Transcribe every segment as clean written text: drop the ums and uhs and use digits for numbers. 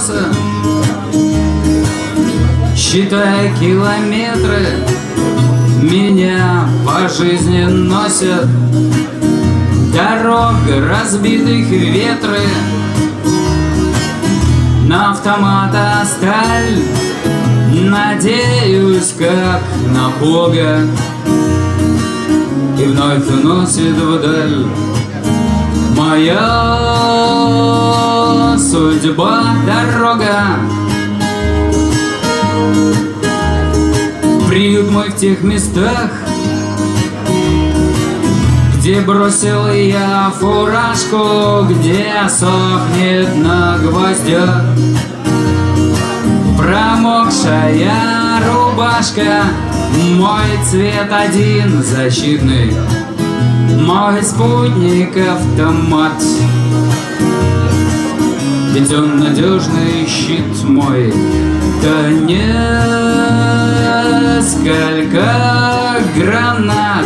колеса, считая километры, меня по жизни носят. Дорог разбитых ветры, на автомата сталь. Надеюсь, как на Бога, и вновь уносит вдаль. Моя судьба — дорога, приют мой в тех местах, где бросил я фуражку, где сохнет на гвоздях промокшая рубашка. Мой цвет один защитный, мой спутник автомат, ведь он надежный щит мой. Да несколько гранат.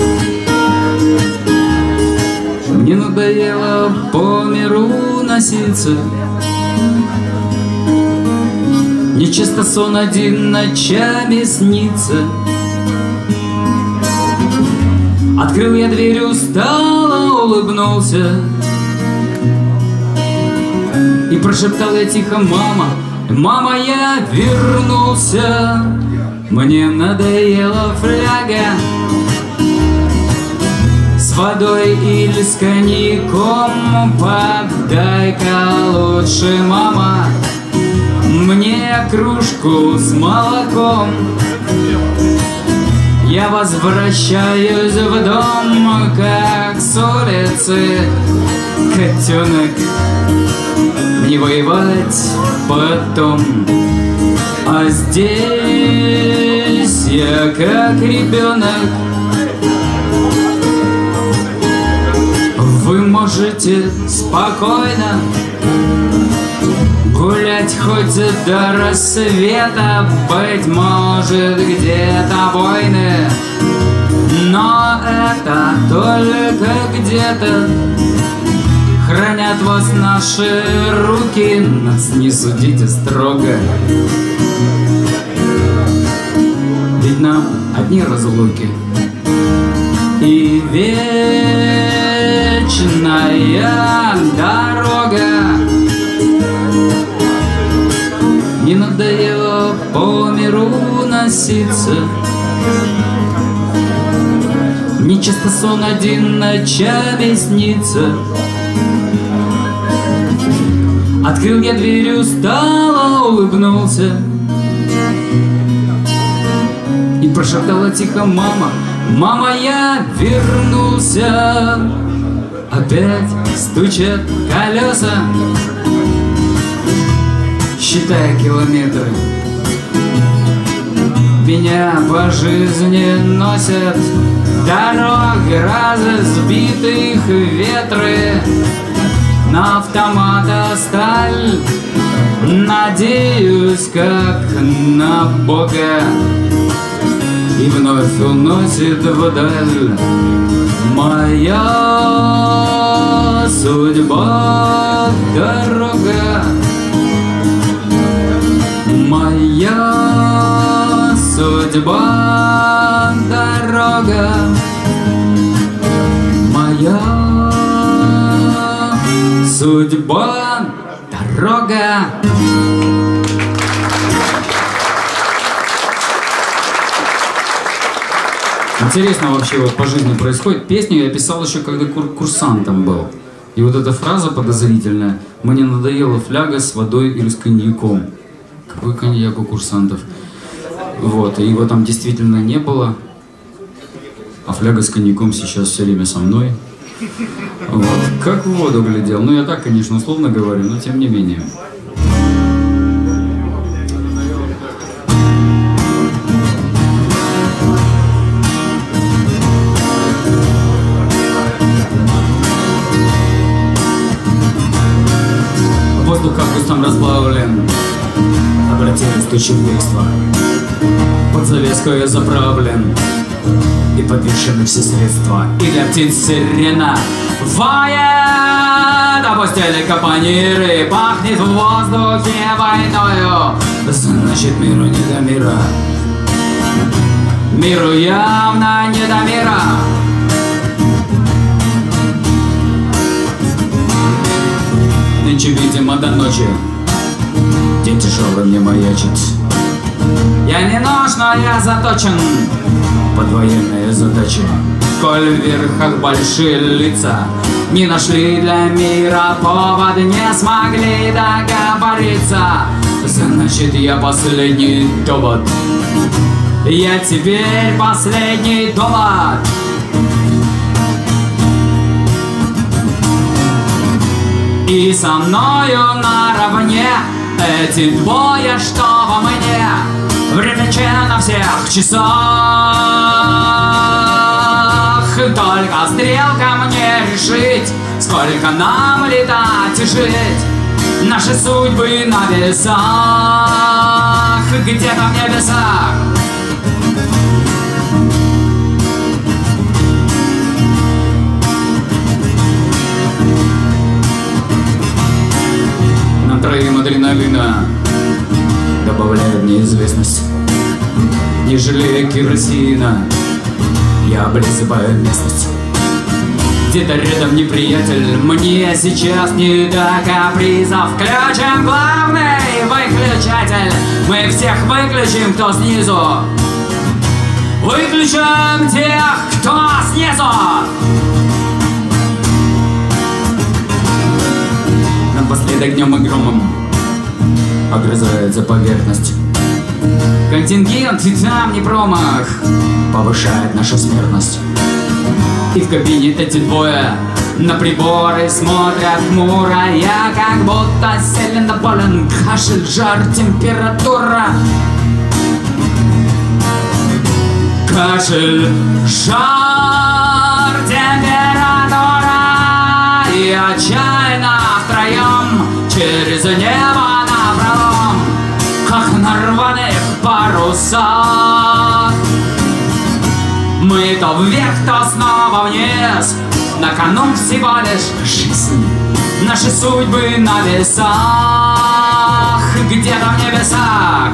Мне надоело по миру носиться, мне часто сон один ночами снится. Открыл я дверь, устало улыбнулся и прошептал я тихо: мама, мама, я вернулся. Мне надоела фляга с водой или с коньяком. Подай-ка лучше, мама, мне кружку с молоком. Я возвращаюсь в дом, как с улицы котенок. Мне воевать потом, а здесь я как ребенок. Вы можете спокойно гулять хоть до рассвета, быть может где-то войны, но это только где-то. Хранят вас наши руки, нас не судите строго, ведь нам одни разлуки и вечная дорога. Не надоело по миру носиться, мне часто сон один ночами снится. Открыл я дверь, устало улыбнулся и прошептала тихо: мама, мама, я вернулся. Опять стучат колеса, считая километры, меня по жизни носят. Дорог разбитых ветры, на автомата сталь. Надеюсь, как на Бога, и вновь уносит вдаль. Моя судьба — дорога, моя судьба — дорога, моя судьба — дорога. Интересно вообще вот по жизни происходит. Песню я писал еще когда курсантом был. И вот эта фраза подозрительная: мне надоела фляга с водой или с коньяком. Какой коньяк у курсантов? Вот, и его там действительно не было. А фляга с коньяком сейчас все время со мной. Вот, как в воду глядел. Ну я так, конечно, условно говорю, но тем не менее. Воздух как кустом разбавлен, обратились тучи в бегство. Под завеску я заправлен, и повешены все средства. И для птиц сирена воет, а постели капониры, пахнет в воздухе войною. Значит, миру не до мира, миру явно не до мира. Нынче, видимо, до ночи день тяжелый мне маячит. Я не нож, но я заточен под военные задачи. Коль в верхах большие лица не нашли для мира повод, не смогли договориться, значит, я последний довод. Я теперь последний довод. И со мною наравне эти двое, что во мне. Время Ч на всех часах. Только стрелка мне решить, сколько нам летать и жить. Наши судьбы на весах, где-то в небесах. Нам троим адреналина добавляет неизвестность. Не жалея керосина, я облизываю местность. Где-то рядом неприятель, мне сейчас не до капризов. Включим главный выключатель, мы всех выключим, кто снизу. Выключим тех, кто снизу. Напоследок днем и громом огрызается поверхность. Контингент и там не промах повышает нашу смертность. И в кабине эти двое на приборы смотрят хмуро. Я как будто сильно болен, кашель, жар, температура. Кашель, жар, температура. И отчаянно втроем через небо напролом, как на рваных парусах. Мы то вверх, то снова вниз, на кону всего лишь жизнь. Наши судьбы на весах, где-то в небесах.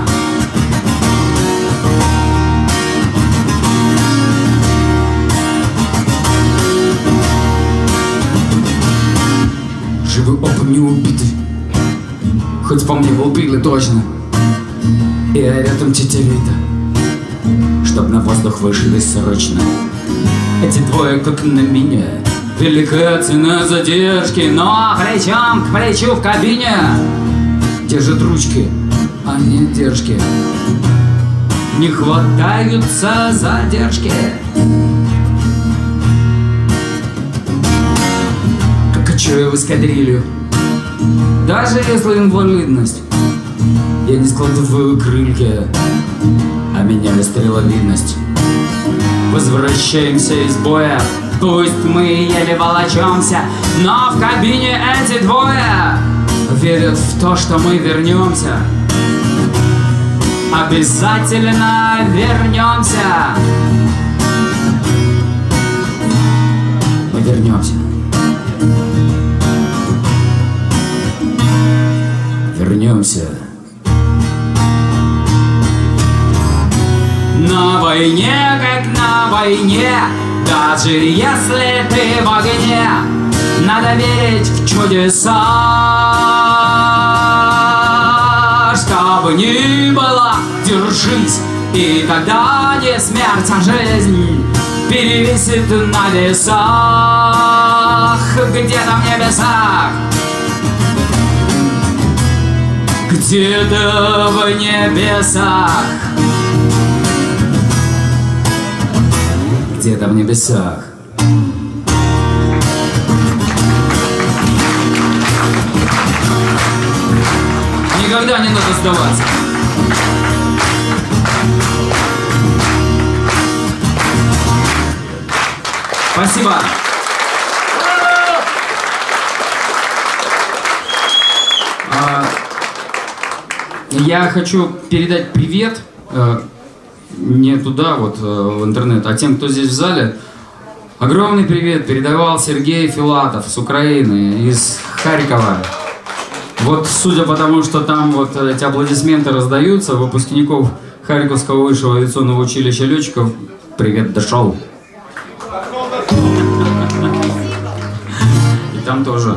Живы оба не убиты, хоть по мне убили точно. И рядом тетя Рита, чтоб на воздух вышли срочно. Эти двое как на меня, велика цена задержки, но плечом к плечу в кабине держат ручки, а не держки. Не хватаются задержки. Как качаю в эскадрилью, даже если инвалидность. Я не складываю крылья, а меняю стреловидность. Возвращаемся из боя, пусть мы еле волочемся, но в кабине эти двое верят в то, что мы вернемся. Обязательно вернемся. Мы вернемся. Вернемся. На войне, как на войне, даже если ты в огне, надо верить в чудеса. Что бы ни было, держись, и тогда не смерть, а жизнь перевесит на весах, где-то в небесах. Где-то в небесах. Где-то в небесах. Никогда не надо сдаваться. Спасибо. Я хочу передать привет не туда, вот в интернет, а тем, кто здесь в зале. Огромный привет передавал Сергей Филатов с Украины, из Харькова. Вот судя по тому, что там вот эти аплодисменты раздаются, выпускников Харьковского высшего авиационного училища летчиков, привет дошел. И там тоже.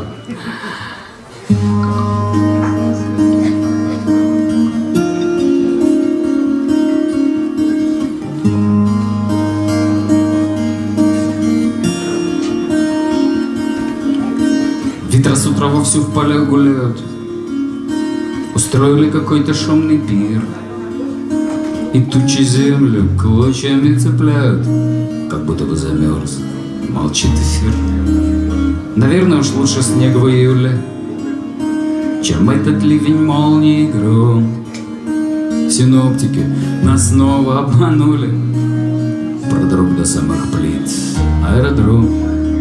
Ветра с утра вовсю в полях гуляют, устроили какой-то шумный пир, и тучи землю клочьями цепляют, как будто бы замерз, молчит эфир. Наверное, уж лучше снег в июле, чем этот ливень, молнии и гром. Синоптики нас снова обманули, продрог до самых плит аэродром.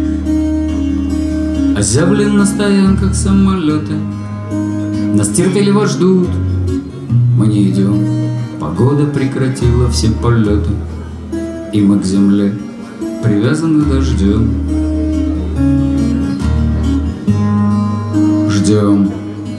Озябли на стоянках самолеты, нас терпеливо ждут, мы не идем. Погода прекратила все полеты, и мы к земле привязаны дождем. Ждем.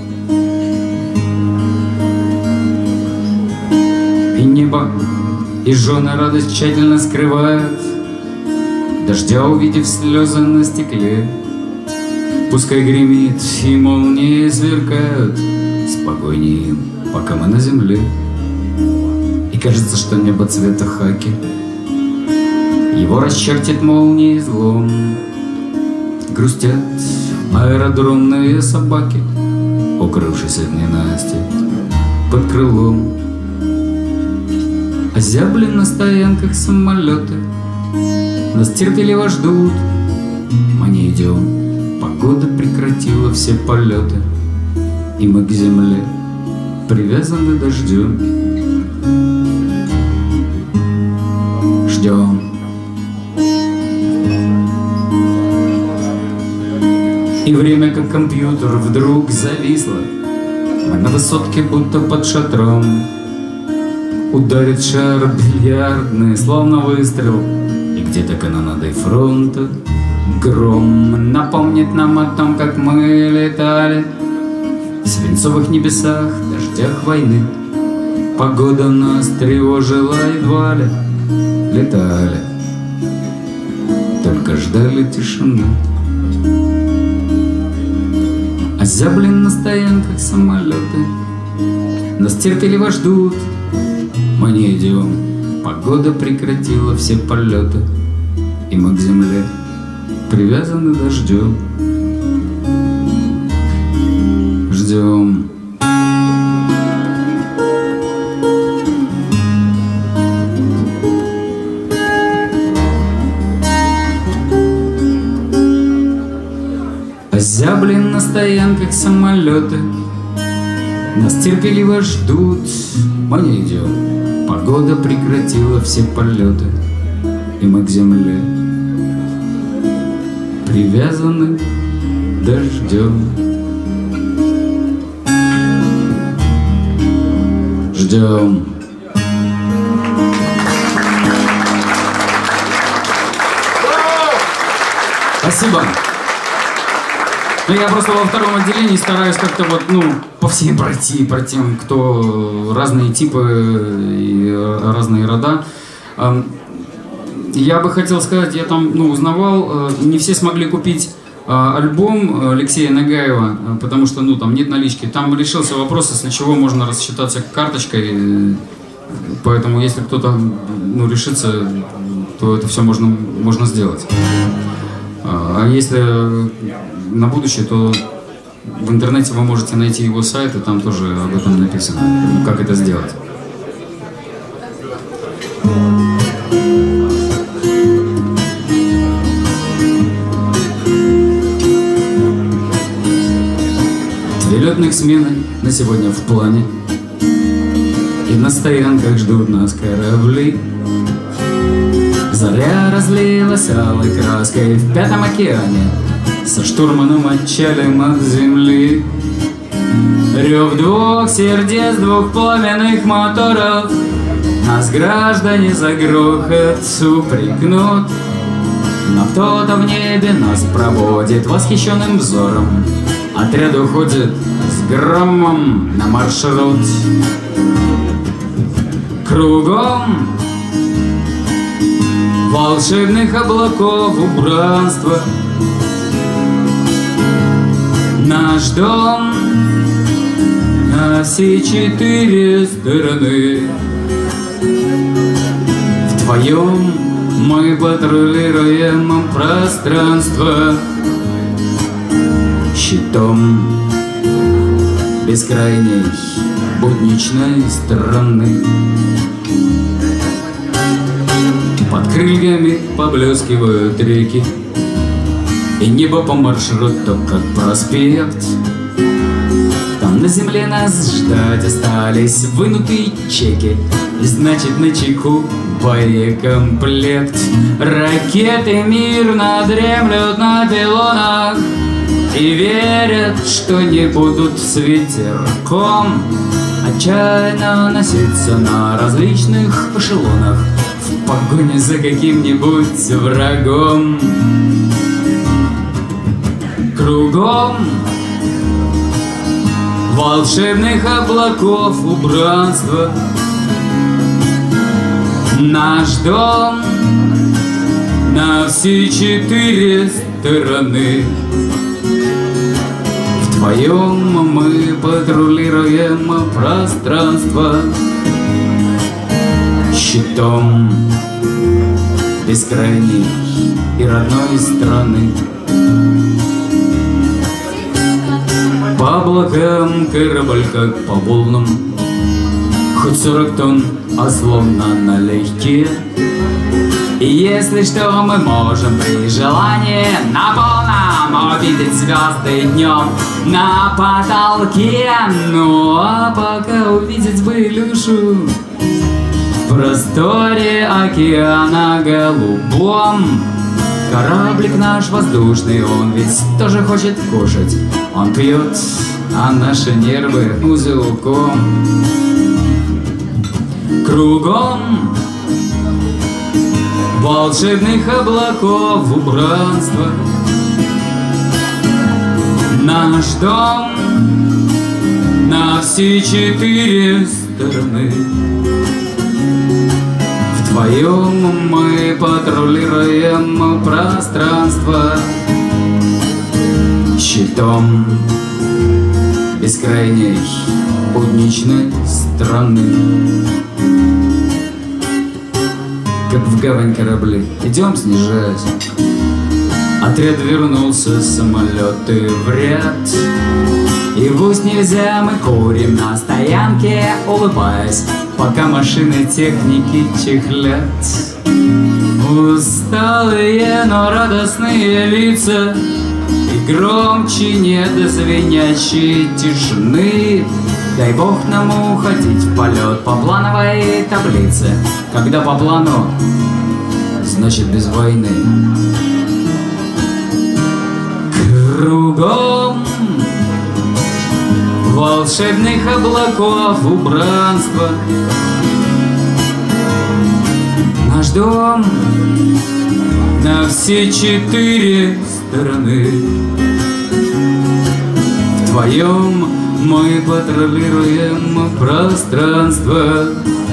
И небо, и жены радость тщательно скрывают, дождя увидев слезы на стекле. Пускай гремит и молнии сверкают, спокойнее им, пока мы на земле. И кажется, что небо цвета хаки, его расчертит молнией злом. Грустят аэродромные собаки, укрывшись от ненасти под крылом. Озябли на стоянках самолеты, нас терпеливо ждут, мы не идем. Погода прекратила все полеты, и мы к земле привязаны дождем. Ждем. И время, как компьютер, вдруг зависло. Мы на высотке, будто под шатром. Ударит шар бильярдный, словно выстрел, и где-то канонадой фронта гром напомнит нам о том, как мы летали в свинцовых небесах, дождях войны. Погода нас тревожила едва ли, летали, только ждали тишины. Озябли на стоянках самолеты, нас терпеливо ждут, мы не идем. Погода прекратила все полеты, и мы к земле привязаны дождем. Ждем. Озябли на стоянках самолеты, нас терпеливо ждут, мы не идем. Погода прекратила все полеты, и мы к земле привязаны дождем. Ждем. Спасибо. Ну, я просто во втором отделении стараюсь как-то вот, по всем пройти, про тем, кто разные типы и разные рода. Я бы хотел сказать, я там, узнавал, не все смогли купить альбом Алексея Нагаева, потому что, там нет налички. Там решился вопрос, если чего можно рассчитаться карточкой, поэтому если кто-то, решится, то это все можно сделать. А если на будущее, то в интернете вы можете найти его сайт, и там тоже об этом написано, как это сделать. Две летных смены на сегодня в плане, и на стоянках ждут нас корабли. Заря разлилась алой краской в Пятом океане, со штурманом отчалим от земли. Рев двух сердец, двух пламенных моторов Нас граждане за грохот упрекнут, но кто-то в небе нас проводит восхищенным взором. Отряд уходит с громом на маршрут. Кругом волшебных облаков убранства. Наш дом на все 4 стороны. Вдвоем мы патрулируем пространство щитом бескрайней будничной страны. Под крыльями поблескивают реки, и небо по маршруту, как проспект. Там на земле нас ждать остались вынутые чеки, и значит на чеку боекомплект. Ракеты мирно дремлют на пилонах и верят, что не будут с ветерком отчаянно носиться на различных эшелонах в погоне за каким-нибудь врагом. Кругом волшебных облаков убранства. Наш дом на все 4 стороны. Вдвоем мы патрулируем пространство щитом бескрайней и родной страны. По облакам корабль как по волнам, хоть 40 тонн, а словно налегке. И если что, мы можем при желании на полном увидеть звезды днем на потолке. Ну а пока увидеть бы Илюшу в просторе океана голубом. Кораблик наш воздушный, он ведь тоже хочет кушать. Он пьет, а наши нервы узелком. Кругом волшебных облаков убранства. Наш дом на все 4 стороны. Вдвоем мы патрулируем пространство щитом бескрайней будничной страны. Как в гавань корабли, идем снижаясь. Отряд вернулся, самолеты в ряд. И в ус нельзя, мы курим на стоянке, улыбаясь, пока машины техники чехлят. Усталые, но радостные лица, и громче нет звенящей тишины. Дай Бог нам уходить в полет по плановой таблице. Когда по плану, значит без войны. Кругом волшебных облаков убранства. Наш дом на все 4 стороны. Вдвоем мы патрулируем пространство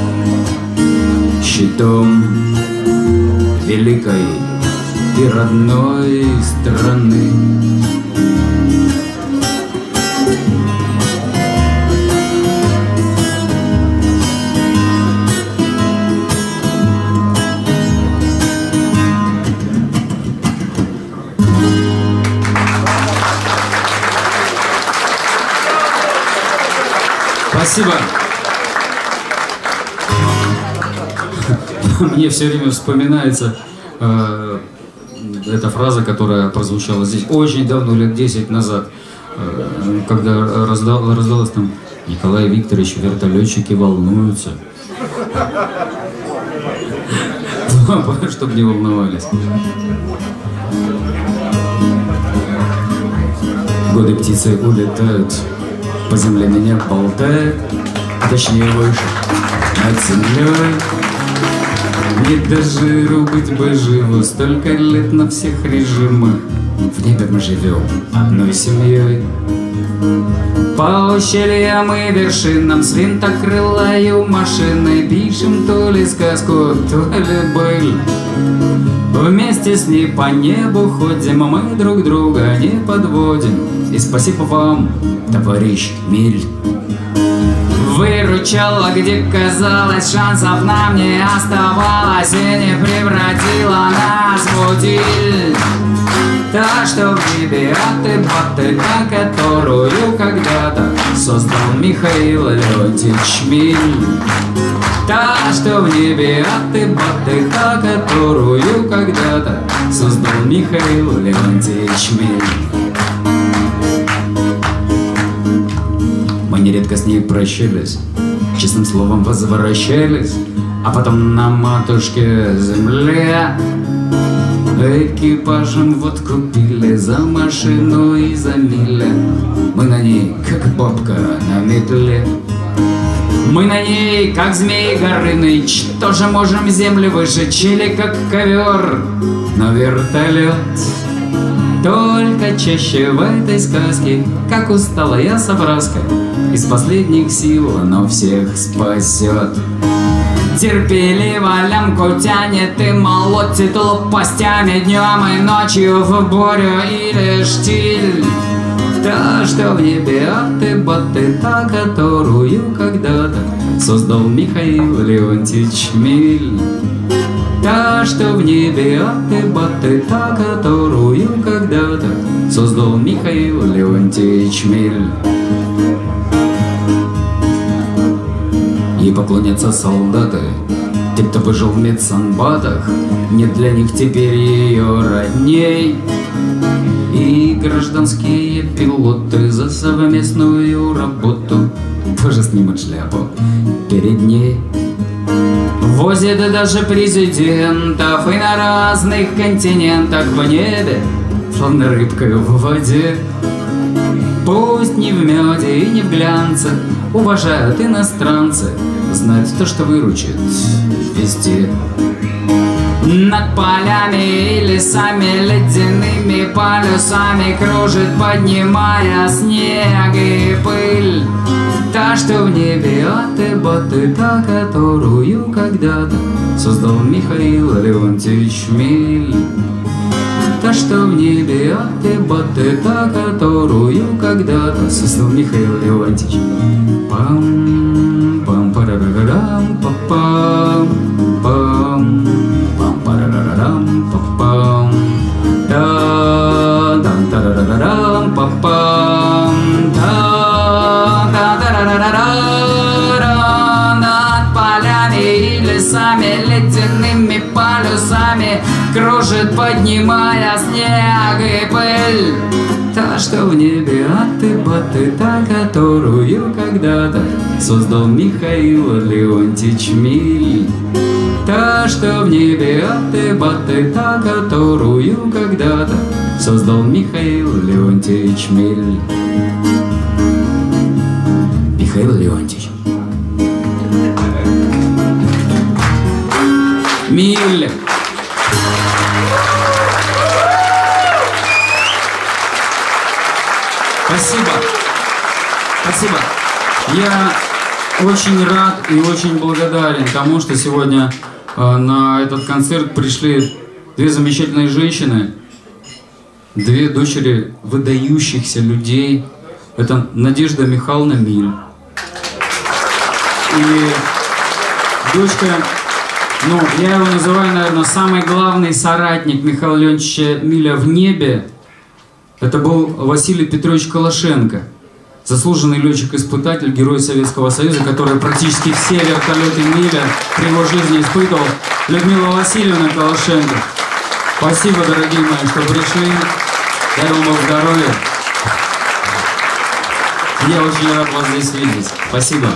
щитом великой и родной страны. Спасибо. Мне все время вспоминается эта фраза, которая прозвучала здесь очень давно, лет 10 назад, когда раздалось там: Николай Викторович, вертолетчики волнуются. Чтобы не волновались. Годы птицы улетают, по земле меня болтает, точнее выше. над землей. Не до жиру быть бы живу, столько лет на всех режимах. В небе мы живем одной семьей. По ущельям и вершинам с винтокрылою машиной пишем то ли сказку, то ли быль. Вместе с ней по небу ходим, а мы друг друга не подводим. И спасибо вам, товарищ Миль. Выручала, где казалось, шансов нам не оставалось, и не превратила нас в утиль. Та, что в небе аты-баты, та, которую когда-то создал Михаил Леонтьевич Миль. Та, что в небе аты-баты, та, которую когда-то создал Михаил Леонтьевич Миль. Мы нередко с ней прощались, честным словом возвращались, а потом на матушке земле экипажем вот купили за машину и за миля. Мы на ней, как бабка на метле. Мы на ней, как змей Горыныч, тоже можем землю выжечь или как ковер. Но вертолет только чаще в этой сказке, как усталая совраска, из последних сил, но всех спасет. Терпеливо лямку тянет и молотит лопастями днем и ночью в бурю или штиль. Та, что в небе аты-баты, та, которую когда-то создал Михаил Леонтьевич Миль. Та, что в небе аты-баты, та, которую когда-то создал Михаил Леонтьевич Миль. Ей поклонятся солдаты, те, кто выжил в медсанбатах, нет для них теперь ее родней. И гражданские пилоты за совместную работу тоже снимут шляпу перед ней. Возят даже президентов и на разных континентах в небе, словно рыбка в воде. Пусть не в меде и не в глянце уважают иностранцы, знают то, что выручит везде. Над полями и лесами, ледяными полюсами кружит, поднимая снег и пыль. Та, что в небе аты-баты, та, которую когда-то создал Михаил Леонтьевич Миль. Та, что в небе аты-баты, та, которую когда-то создал Михаил Леонтьевич. Пам-пам-парарарам-пам-пам, пам-пам-парарарам-пам-пам, да-да-да-да-рам-пам-пам, да-да-да-да-да-рам. Над полями и лесами, ледяными полюсами кружит, поднимая снег и пыль. Та, что в небе аты-баты, та, которую когда-то создал Михаил Леонтьевич Миль. Та, что в небе аты-баты, та, которую когда-то создал Михаил Леонтьевич Миль. Михаил Леонтьевич Миль. Спасибо. Спасибо. Я очень рад и очень благодарен тому, что сегодня на этот концерт пришли две замечательные женщины, две дочери выдающихся людей. Это Надежда Михайловна Миль и дочка, ну, я его называю, наверное, самый главный соратник Михаила Леонтьевича Миля в небе. Это был Василий Петрович Колошенко, заслуженный летчик-испытатель, герой Советского Союза, который практически все вертолеты Миля при его жизни испытывал. Людмила Васильевна Колошенко. Спасибо, дорогие мои, что пришли. Дай вам Бог здоровья. Я очень рад вас здесь видеть. Спасибо.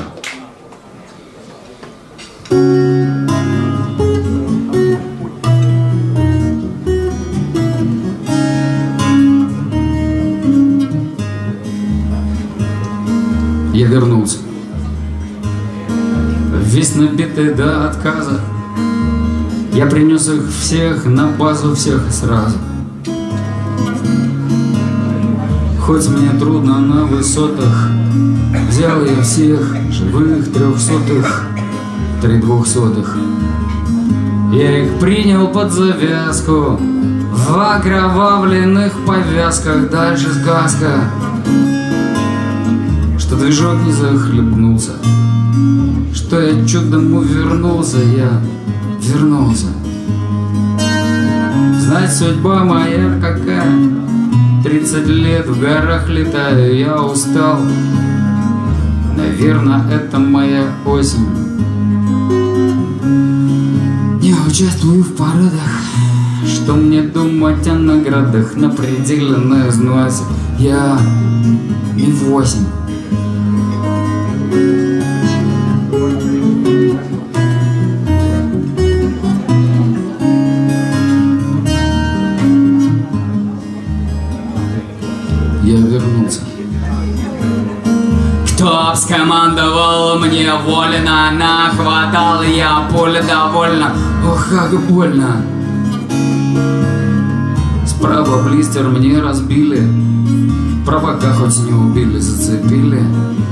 Я вернулся. весь набитый до отказа. Я принес их всех на базу, всех и сразу. Хоть мне трудно на высотах, взял я всех живых 300-х, 3 200-х. Я их принял под завязку в окровавленных повязках. Дальше сказка, что движок не захлебнулся, что я чудом увернулся, я вернулся. Знать, судьба моя какая, 30 лет в горах летаю, я устал. Наверное, это моя осень. Не участвую в парадах, что мне думать о наградах на пределе на износе. Я Ми-8. Я вернулся. Кто скомандовал мне вольно, нахватал я пуль довольно. Ох, как больно. Справа блистер мне разбили, провока хоть не убили, зацепили.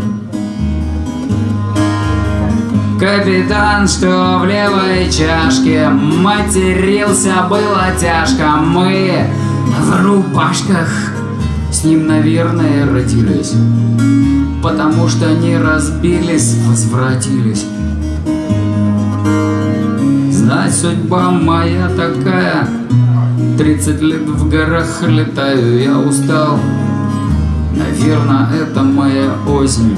Капитан, что в левой чашке, матерился, было тяжко. Мы в рубашках с ним, наверное, родились, потому что не разбились, возвратились. Знать, судьба моя такая, 30 лет в горах летаю, я устал. Наверное, это моя осень.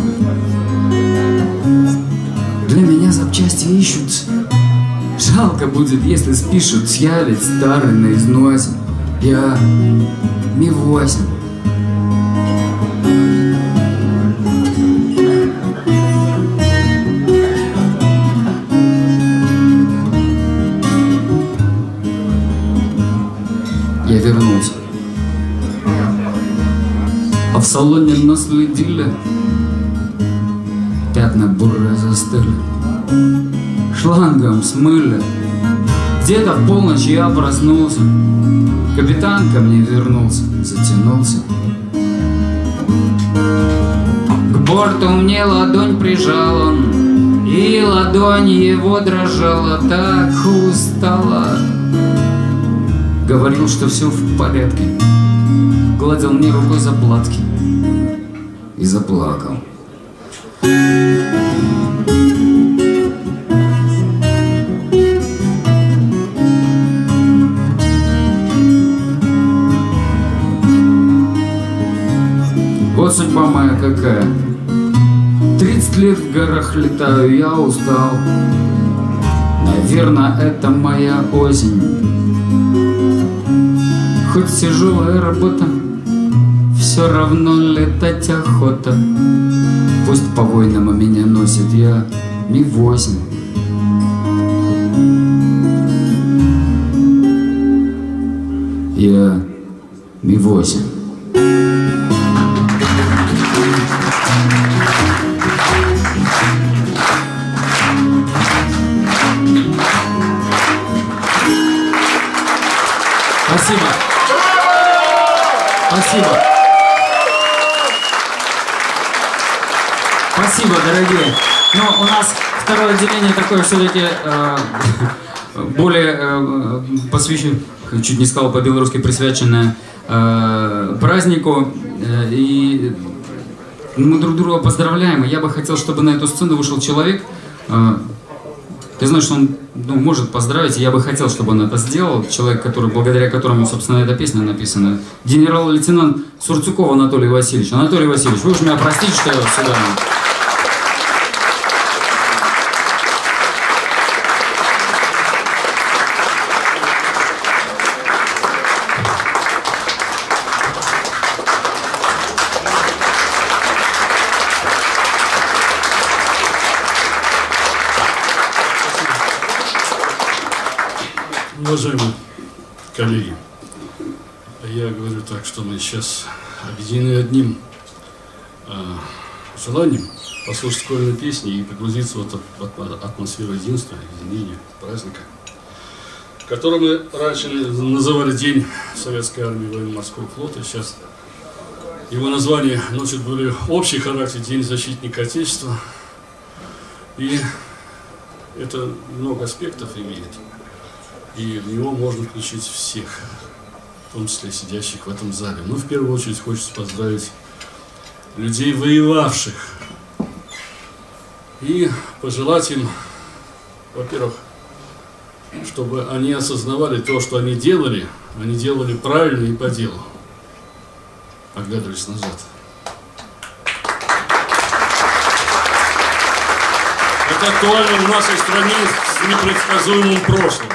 Для меня запчасти ищут. Жалко будет, если спишут. Я ведь старый на износе. Я Ми-8. Я вернулся. А в салоне наследили, пятна буры застыли, шлангом смыли. Где-то в полночь я проснулся, капитан ко мне вернулся, затянулся. К борту мне ладонь прижал он, и ладонь его дрожала, так устала. Говорил, что все в порядке, гладил мне рукой заплатки и заплакал. Вот судьба моя какая. 30 лет в горах летаю, я устал. Наверное, это моя осень. Хоть тяжелая работа, все равно летать охота. Пусть по войнам меня носит, я Ми-8. Я Ми-8. Спасибо. Спасибо. Спасибо, дорогие. Но у нас второе отделение такое все-таки более посвященное, чуть не сказал по-белорусски, присвяченное празднику. И мы друг друга поздравляем. И я бы хотел, чтобы на эту сцену вышел человек. Ты знаешь, что он может поздравить, и я бы хотел, чтобы он это сделал. Человек, благодаря которому, собственно, эта песня написана. Генерал-лейтенант Сурцюков Анатолий Васильевич. Анатолий Васильевич, вы уж меня простите, что я сюда... Уважаемые коллеги, я говорю так, что мы сейчас объединены одним желанием послушать школьные песни и погрузиться в атмосферу единства, единения, праздника, который мы раньше называли День Советской Армии Военно-Морского флота. Сейчас его название носит более общий характер — День Защитника Отечества. И это много аспектов имеет. И в него можно включить всех, в том числе сидящих в этом зале. Но в первую очередь хочется поздравить людей, воевавших. И пожелать им, во-первых, чтобы они осознавали то, что они делали правильно и по делу, оглядываясь назад. Это актуально в нашей стране с непредсказуемым прошлым.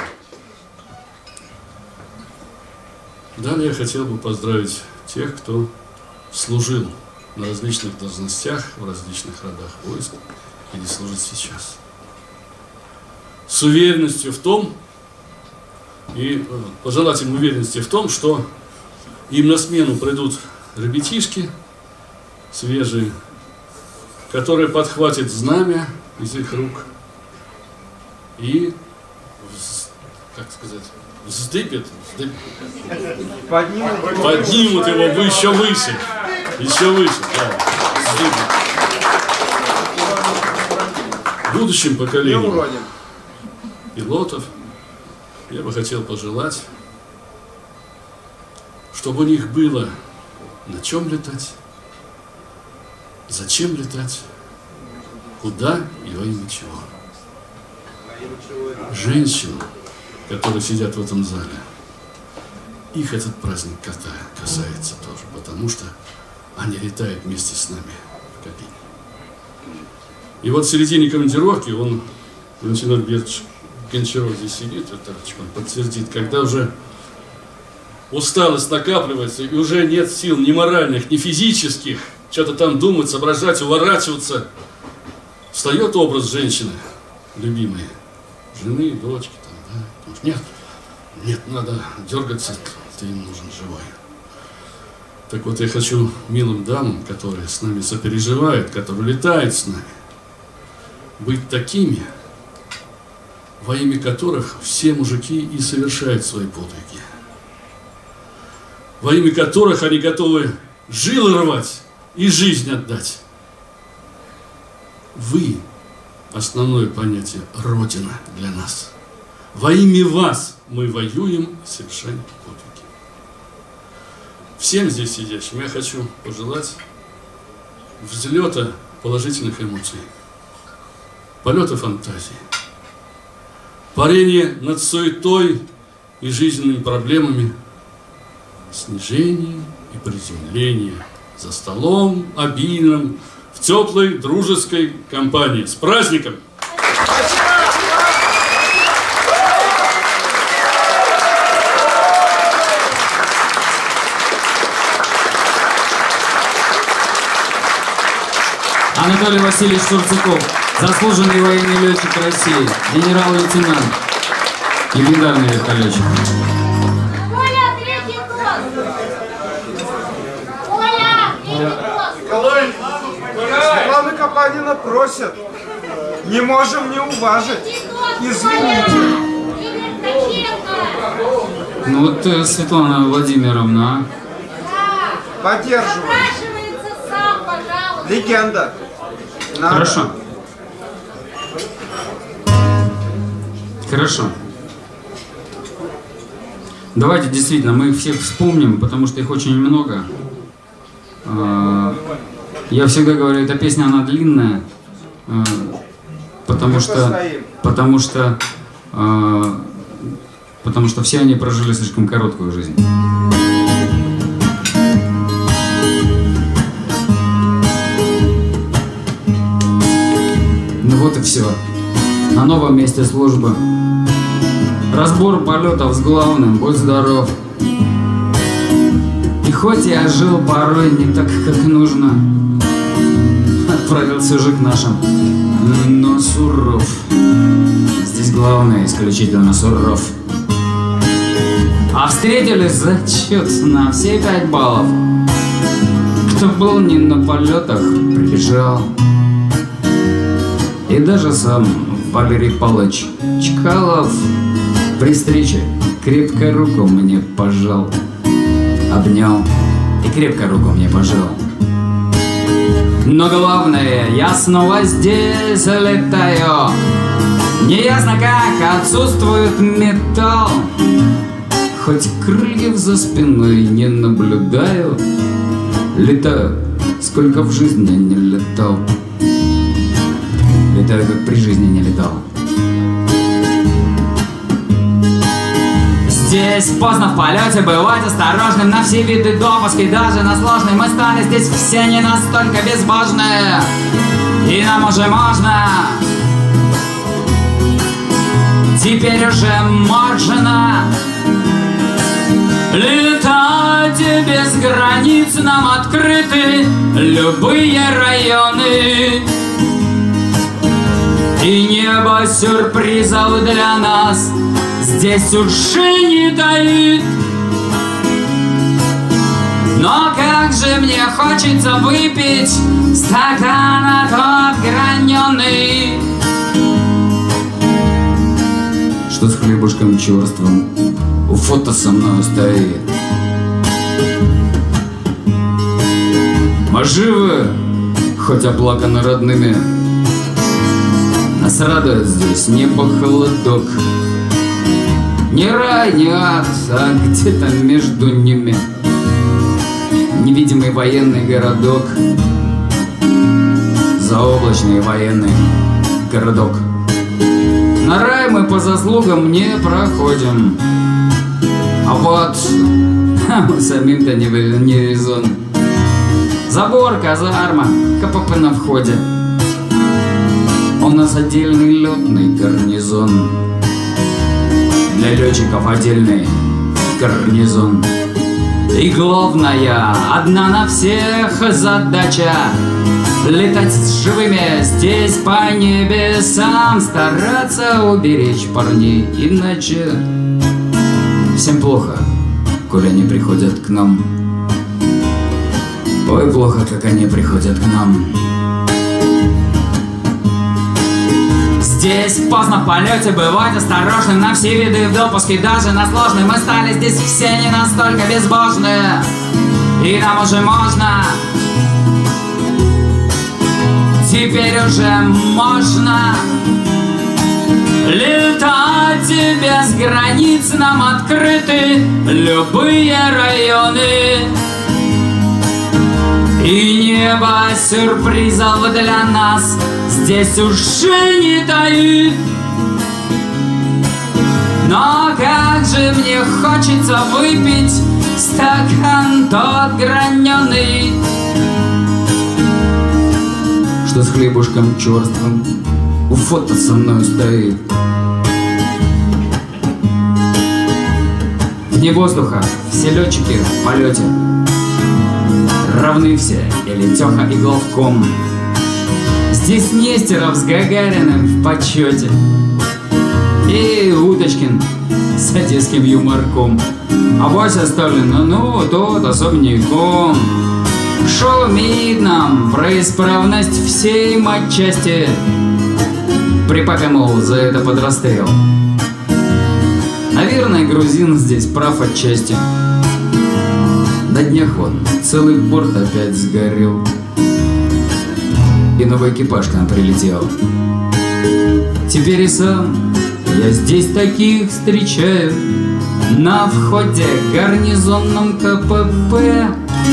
Далее я хотел бы поздравить тех, кто служил на различных должностях, в различных родах войск или служит сейчас. С уверенностью в том, и пожелать им уверенности в том, что им на смену придут ребятишки свежие, которые подхватят знамя из их рук и, как сказать, вздыбят, поднимут его еще выше, да, вздыбят. Будущим поколениям пилотов я бы хотел пожелать, чтобы у них было на чем летать, зачем летать, куда и во имя чего. Женщин, которые сидят в этом зале, их этот праздник касается тоже, потому что они летают вместе с нами в кабине. И вот в середине командировки лейтенант Гончаров здесь сидит, он подтвердит, когда уже усталость накапливается и уже нет сил ни моральных, ни физических, что-то там думать, соображать, уворачиваться, встает образ женщины, любимой, жены, дочки, там, да? Нет, надо дергаться, ты им нужен живой. Так вот, я хочу милым дамам, которые с нами сопереживают, которые летают с нами, быть такими, во имя которых все мужики и совершают свои подвиги, во имя которых они готовы жилы рвать и жизнь отдать. Вы — основное понятие Родина для нас. Во имя вас мы воюем и совершаем подвиги. Всем здесь сидящим я хочу пожелать взлета положительных эмоций, полета фантазии, парения над суетой и жизненными проблемами, снижения и приземления за столом обильным, в теплой дружеской компании. С праздником! Анатолий Васильевич Шурцаков, заслуженный военный летчик России, генерал-лейтенант, легендарный вертолетчик. Оля, третий пост! Оля, третий пост! Светлана Капанина просят. Не можем не уважить. Извините. Ну вот Светлана Владимировна. Поддерживаю. Спрашивается сам, пожалуйста. Легенда. Надо. Хорошо. Хорошо. Давайте действительно мы их всех вспомним, потому что их очень много. Я всегда говорю, эта песня она длинная, потому что все они прожили слишком короткую жизнь. Ну вот и все. На новом месте службы. Разбор полетов с главным, будь здоров. И хоть я жил порой не так, как нужно, отправился же к нашим, но суров. Здесь главное исключительно суров. А встретили зачет на все 5 баллов. Кто был не на полетах, прибежал. И даже сам Валерий Павлович Чкалов при встрече крепко руку мне пожал. Обнял и крепко руку мне пожал. Но главное, я снова здесь летаю. Неясно как отсутствует металл. Хоть крыльев за спиной не наблюдаю, летаю, сколько в жизни не летал. Летаю, как при жизни не летал. Здесь поздно в полете, бывать осторожным на все виды допуски, даже на сложный. Мы стали здесь все не настолько безбожные, и нам уже можно. Теперь уже можно летать без границ, нам открыты любые районы. И небо сюрпризов для нас здесь уже не таит. Но как же мне хочется выпить стакан от граненый, что с хлебушком черствым у фото со мной стоит. Мы живы, хоть оплаканы родными. Нас радует здесь небо, холодок. Не рай, не ад, а где-то между ними невидимый военный городок, заоблачный военный городок. На рай мы по заслугам не проходим, а вот самим-то не резон. Забор, казарма, КПП на входе. У нас отдельный летный гарнизон, для летчиков отдельный гарнизон. И главная, одна на всех задача — летать с живыми здесь по небесам, стараться уберечь парней, иначе всем плохо, коли они приходят к нам. Ой, плохо, как они приходят к нам. Здесь поздно в полете, бывать осторожным на все виды в допуске, даже на сложный. Мы стали здесь все не настолько безбожные, и нам уже можно. Теперь уже можно летать без границ, нам открыты любые районы. И небо сюрпризов для нас здесь уже не таит. Но как же мне хочется выпить стакан тот граненый, что с хлебушком черствым у фото со мной стоит. Вне воздуха все летчики в полете равны все, и Летеха и Главком. Здесь Нестеров с Гагариным в почете, и Уточкин с одесским юморком, а Вася Сталин, ну, тот особняком. Шумит нам про исправность всей матчасти, при папе, мол, за это под расстрел. Наверное, грузин здесь прав отчасти. На днях вон целый порт опять сгорел, и новый экипаж к нам прилетел. Теперь и сам я здесь таких встречаю на входе к гарнизонном КПП.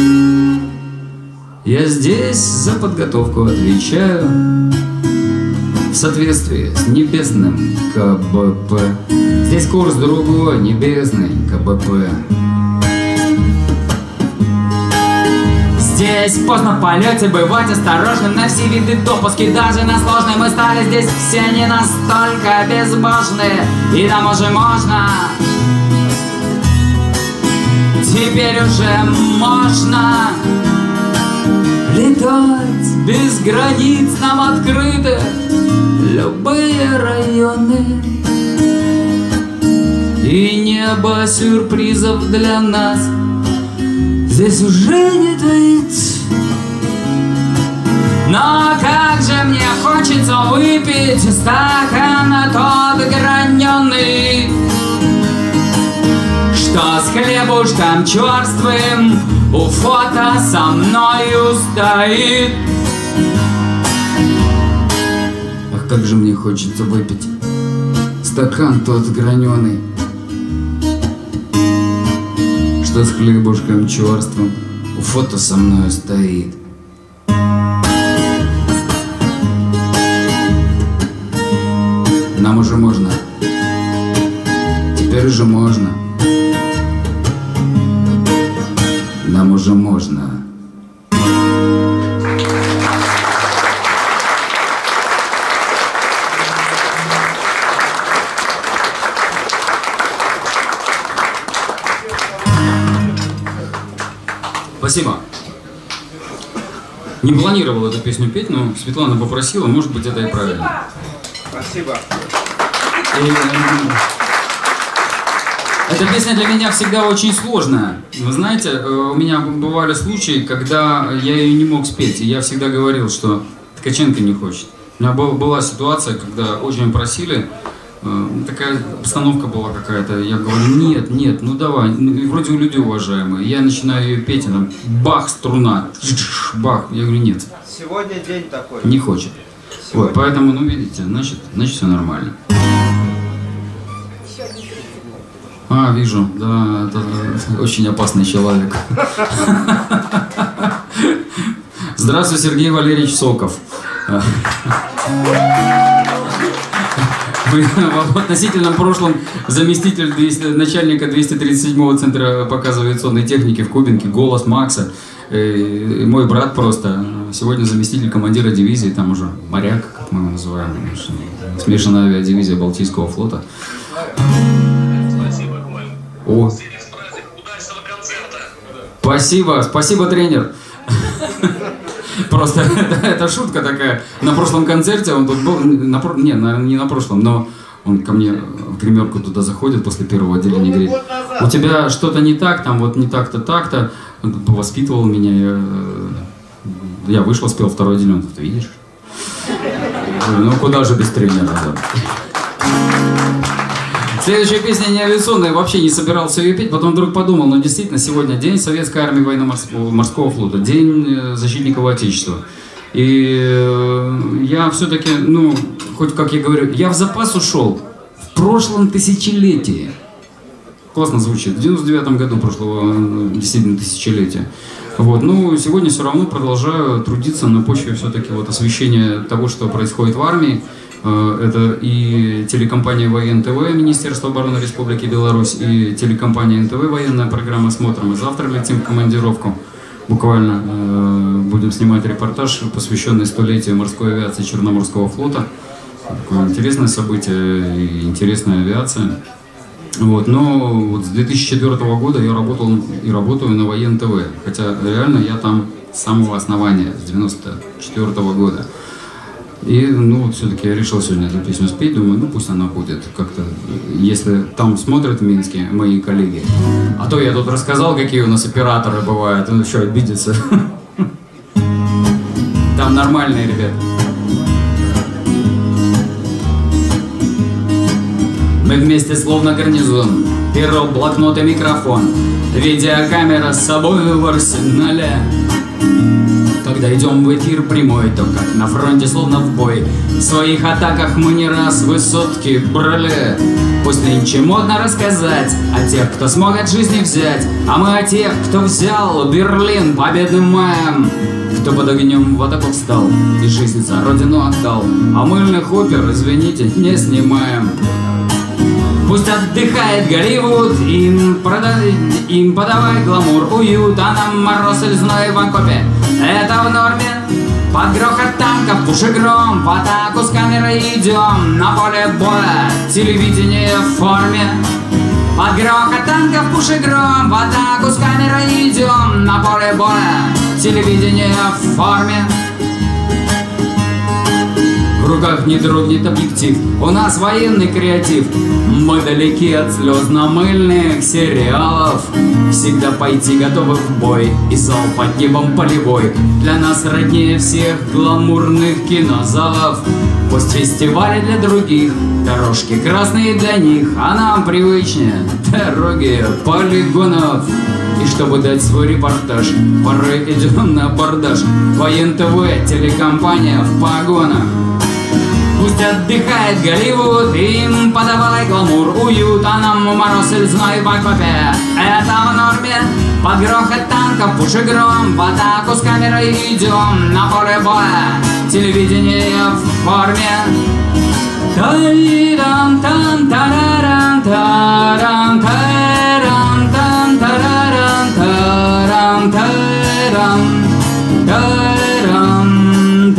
Я здесь за подготовку отвечаю в соответствии с небесным КБП. Здесь курс другой, небесный КБП. Здесь поздно в полете, бывать осторожным на все виды допуски, даже на сложные. Мы стали здесь все не настолько безбожные, и нам уже можно. Теперь уже можно летать без границ, нам открыты любые районы. И небо сюрпризов для нас здесь уже не таит. Но как же мне хочется выпить стакан тот граненый, что с хлебушком черствым у фото со мною стоит. Ах, как же мне хочется выпить стакан тот граненый, что с хлебушком черствым у фото со мною стоит. Нам уже можно, теперь уже можно, нам уже можно. Спасибо. Не планировал эту песню петь, но Светлана попросила, может быть, это и правильно. Спасибо. Эта песня для меня всегда очень сложная. Вы знаете, у меня бывали случаи, когда я ее не мог спеть, и я всегда говорил, что Ткаченко не хочет. У меня была ситуация, когда очень просили, такая обстановка была какая-то, я говорю, нет, ну давай, ну, вроде люди уважаемые, я начинаю ее петь, и там бах, струна, бах, я говорю, нет. Сегодня день такой. Не хочет. Вот, поэтому, ну видите, значит все нормально. А, вижу, да, это очень опасный человек. Здравствуй, Сергей Валерьевич Соков. Вы в относительном прошлом заместитель начальника 237-го центра показа авиационной техники в Кубинке, голос Макса. Мой брат просто. Сегодня заместитель командира дивизии, там уже моряк, как мы его называем. Смешанная авиадивизия Балтийского флота. О. Спасибо, тренер. Просто это шутка такая. На прошлом концерте он тут был, не на прошлом, но он ко мне в гримерку туда заходит после первого отделения и говорит, у тебя что-то не так, там вот не так-то, так-то. Он воспитывал меня, я вышел, спел второе отделение, ты видишь? Ну куда же без тренера, да. Следующая песня не авиационная, вообще не собирался ее петь, потом вдруг подумал, ну действительно, сегодня день Советской армии военно-морского флота, день защитников Отечества. И я все-таки, ну, хоть как я говорю, я в запас ушел в прошлом тысячелетии. Классно звучит, в 99-м году прошлого действительно тысячелетия. Вот, ну, сегодня все равно продолжаю трудиться на почве все-таки вот освещения того, что происходит в армии. Это и телекомпания ВНТВ, Министерство обороны Республики Беларусь, и телекомпания НТВ, военная программа «Смотр». Мы завтра летим в командировку. Буквально будем снимать репортаж, посвященный столетию морской авиации Черноморского флота. Такое интересное событие и интересная авиация. Вот, но вот с 2004 года я работал и работаю на ВНТВ. Хотя реально я там с самого основания, с 1994 года. И, ну, вот все-таки я решил сегодня эту песню спеть, думаю, ну, пусть она будет как-то, если там смотрят в Минске мои коллеги. А то я тут рассказал, какие у нас операторы бывают, он еще обидится. Там нормальные ребята. Мы вместе словно гарнизон, перо, блокнот и микрофон, видеокамера с собой в арсенале. Когда идем в эфир прямой, то как на фронте, словно в бой. В своих атаках мы не раз высотки брали. Пусть нынче модно рассказать о тех, кто смог от жизни взять, а мы о тех, кто взял Берлин победным маем. Кто под огнем в атаку встал и жизнь за родину отдал, а мыльных опер, извините, не снимаем. Пусть отдыхает Голливуд, им подавай гламур, уют, а нам мороз и зной в окопе. Это в норме. Под грохот танков, пуш и гром, в атаку с камерой идем. На поле боя телевидение в форме. Под грохот танков, пуш и гром, в атаку с камерой идем. На поле боя телевидение в форме. в руках не дрогнет объектив. У нас военный креатив. Мы далеки от слезно-мыльных сериалов. Всегда пойти готовы в бой, и зал под небом полевой для нас роднее всех гламурных кинозалов. Пусть фестивали для других, дорожки красные для них, а нам привычнее дороги полигонов. И чтобы дать свой репортаж, порой идем на абордаж. Воен-ТВ, телекомпания в погонах. Пусть отдыхает Голливуд, им подавай гламур, уют, а нам мороз и зной в окопе. Это в норме, под грохот танков, пуш и гром, в атаку с камерой идем на поле боя. Телевидение в форме. Тарам там тарарам тарам тарам там тарарам тарам тарам тарам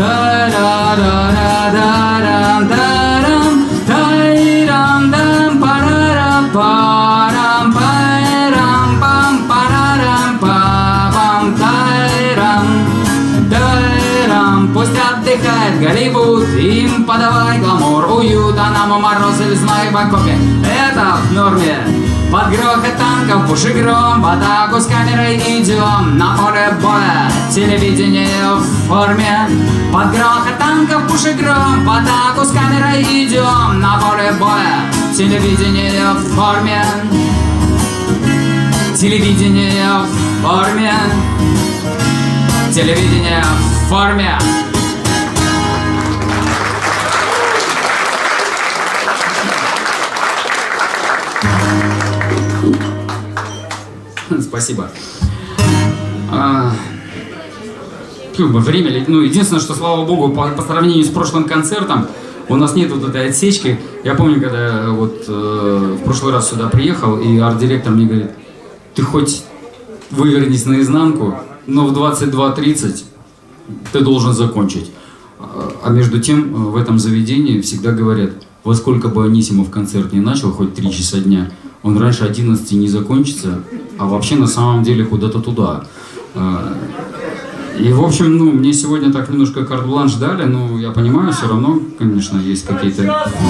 тарарам тарам тарам там парарам парам парам пам парарам пам тарам тарам. Пусть отдыхает Голливуд, им подавай гламур, уют, а нам мороз или зной в окопе. Это в норме, под грохот танков, пуш и гром, в атаку с камерой идем на поле боя. Телевидение в форме, под грохот танков, пуш и гром, в атаку с камерой идем на поле боя. Телевидение в форме, телевидение в форме, телевидение в форме. Спасибо. Время, ну, единственное, что, слава богу, по сравнению с прошлым концертом, у нас нет вот этой отсечки. Я помню, когда вот в прошлый раз сюда приехал, и арт-директор мне говорит: ты хоть вывернись наизнанку, но в 22:30 ты должен закончить. А между тем, в этом заведении всегда говорят, во сколько бы Анисимов концерт не начал, хоть 3 часа дня, он раньше 11 не закончится, а вообще на самом деле куда-то туда. И, в общем, ну, мне сегодня так немножко карт-бланш дали, но я понимаю, все равно, конечно, есть какие-то...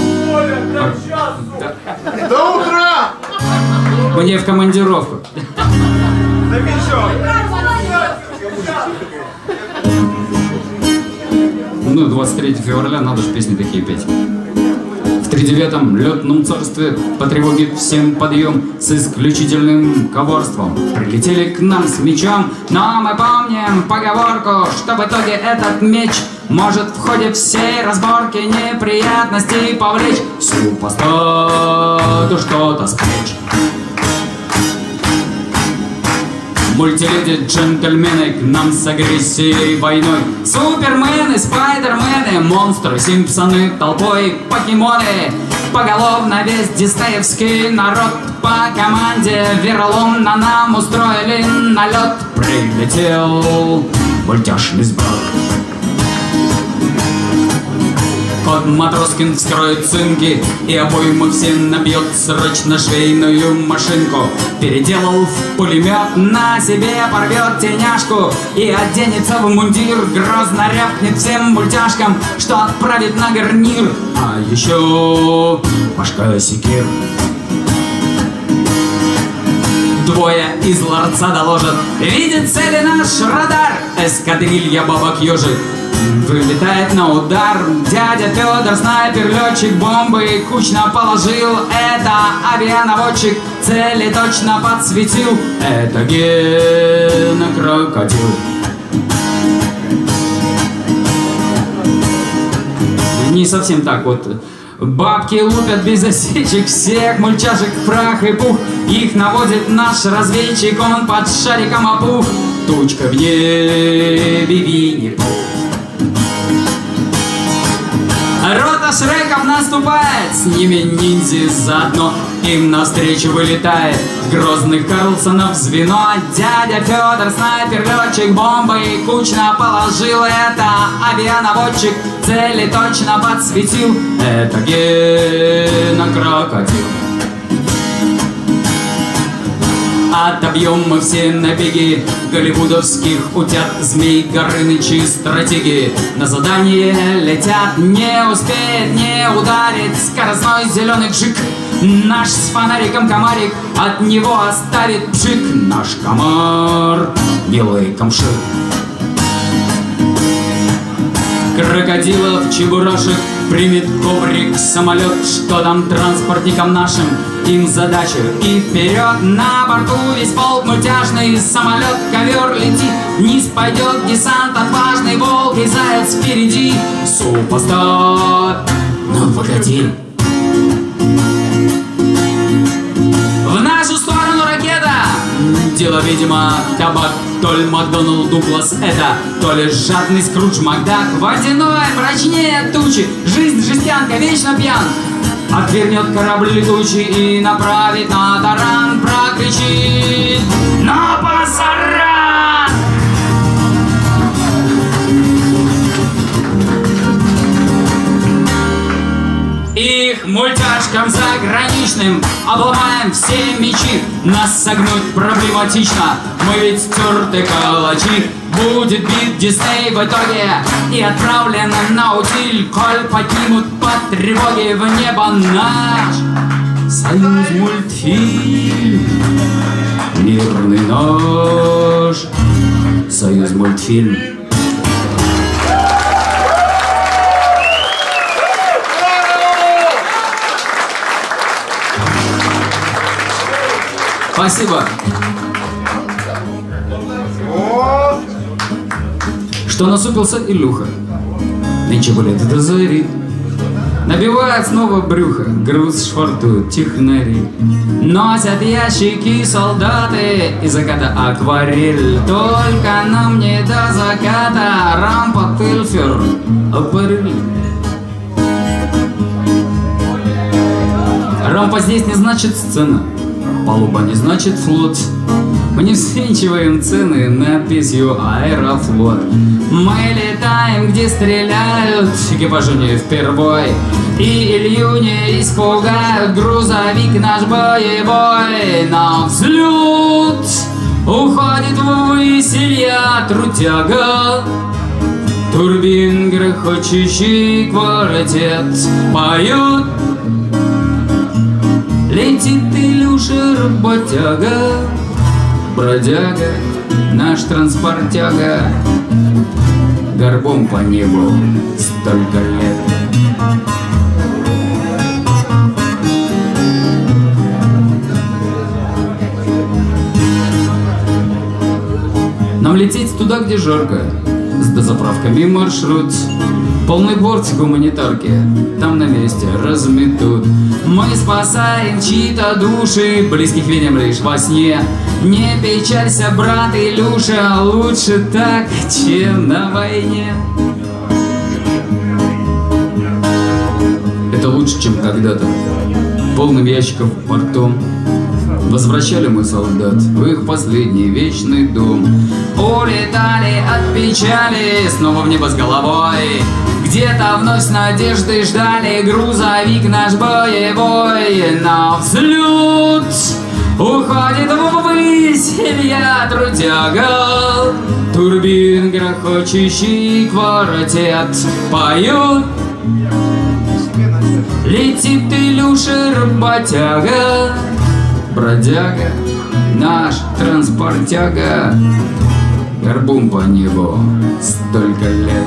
До утра! Мне в командировку. На вечер! Ну, 23 февраля, надо же песни такие петь. В 39-м летном царстве по тревоге всем подъем с исключительным коварством. Прилетели к нам с мечом, но мы помним поговорку, что в итоге этот меч может в ходе всей разборки неприятностей повлечь. Супостату что-то спрячь. Мультиледи, джентльмены к нам с агрессией войной. Супермены, спайдермены, монстры, симпсоны толпой, покемоны. Поголовно весь диснеевский народ по команде вероломно нам устроили налет. Прилетел мультяшный сброд. Кот Матроскин вскроет цинки, и обоймы все набьет срочно швейную машинку. Переделал в пулемет, на себе порвет тельняшку и оденется в мундир. Грозно рявкнет всем мультяшкам, что отправит на гарнир. А еще башка секир. Двое из ларца доложат: видит цели наш радар. Эскадрилья бабок-ежик вылетает на удар. Дядя Федор, снайпер-летчик, бомбы кучно положил. Это авианаводчик, цели точно подсветил. Это Гена Крокодил. Не совсем так вот. Бабки лупят без осечек всех мультяшек в прах и пух. Их наводит наш разведчик, он под шариком опух. Тучка в небе, Винни-Пух. Рота Шреков наступает, с ними ниндзя заодно. Им навстречу вылетает грозных Карлсонов звено. Дядя Федор, снайпер-летчик, бомбы кучно положил. Это авианаводчик, цели точно подсветил. Это Гена Крокодил. Отобьем мы все набеги голливудовских утят, змей, Горынычи, стратеги. На задание летят, не успеет не ударить скоростной зеленый джик. Наш с фонариком комарик от него оставит пшик. Наш комар, милый камшик. Крокодилов, чебурашек примет коврик самолет. Что там транспортникам нашим? Им задача и вперед. На борту весь полк мультяшный, самолет ковер летит. Вниз пойдет десант отважный, волк и заяц впереди. Супостат, ну погоди. В нашу сторону ракета. Дело, видимо, табак. То ли Макдоналд Дуглас это, то ли жадный Скрудж Макдак. Водяной мрачнее тучи, жизнь жестянка, вечно пьян. Отвернет корабль летучий и направит на таран. Прокричит: на пасаран! Их мультяшкам заграничным обломаем все мечи. Нас согнуть проблематично, мы ведь тертые калачи. Будет бит Дисней в итоге и отправлен на утиль, коль покинут по тревоге в небо наш Союз мультфильм. Мирный наш Союз мультфильм. Спасибо. Что насупился Илюха? Нынче гуляет до зари. Набивает снова брюхо, груз швартуют технари. Носят ящики солдаты, из заката акварель. Только нам не до заката, рампа, тельфер, аппарель. Рампа здесь не значит сцена, палуба не значит флот. Мы не взвинчиваем цены надписью «Аэрофлот». Мы летаем, где стреляют, экипажу не впервой. И Илью не испугают, грузовик наш боевой. На взлет уходит ввысь Илья Трутяга. Турбин грохочущий квартет поют. Летит Илюша работяга, бродяга, наш транспортяга, горбом по небу столько лет. Нам лететь туда, где жарко, с дозаправками маршрут. Полный борт гуманитарки, там на месте разметут. Мы спасаем чьи-то души, близких видим лишь во сне. Не печалься, брат Илюша, лучше так, чем на войне. Это лучше, чем когда-то, полным ящиков портом. Возвращали мы солдат в их последний вечный дом. Улетали от печали снова в небо с головой. Где-то вновь с надеждой ждали грузовик наш боевой. На взлет уходит ввысь Илья Трутяга. Турбин грохочущий квартет поют. Летит Илюша работяга, бродяга, наш транспортяга, горбун по небу столько лет.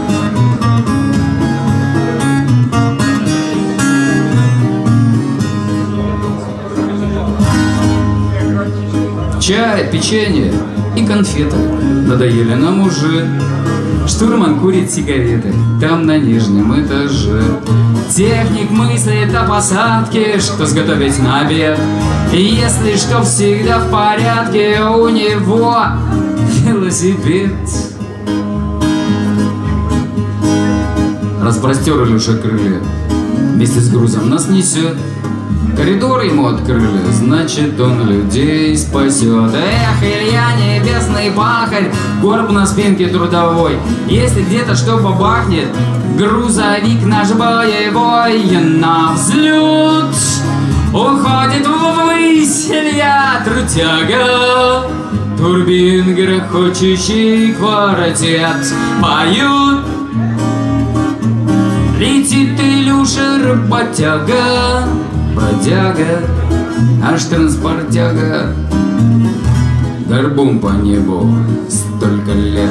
Чай, печенье и конфеты надоели нам уже. Штурман курит сигареты там на нижнем этаже. Техник мыслит о посадке, что сготовить на обед. И если что всегда в порядке, у него велосипед. Распростер Илюша крылья, вместе с грузом нас несет. Коридор ему открыли, значит он людей спасет. Эх, Илья, небесный пахарь, горб на спинке трудовой. Если где-то что побахнет, грузовик наш боевой. На взлет Уходит ввысь Илья Трутяга, турбин грохочущий квартет поют. Летит Илюша работяга, бродяга, наш транспортяга, горбом по небу столько лет.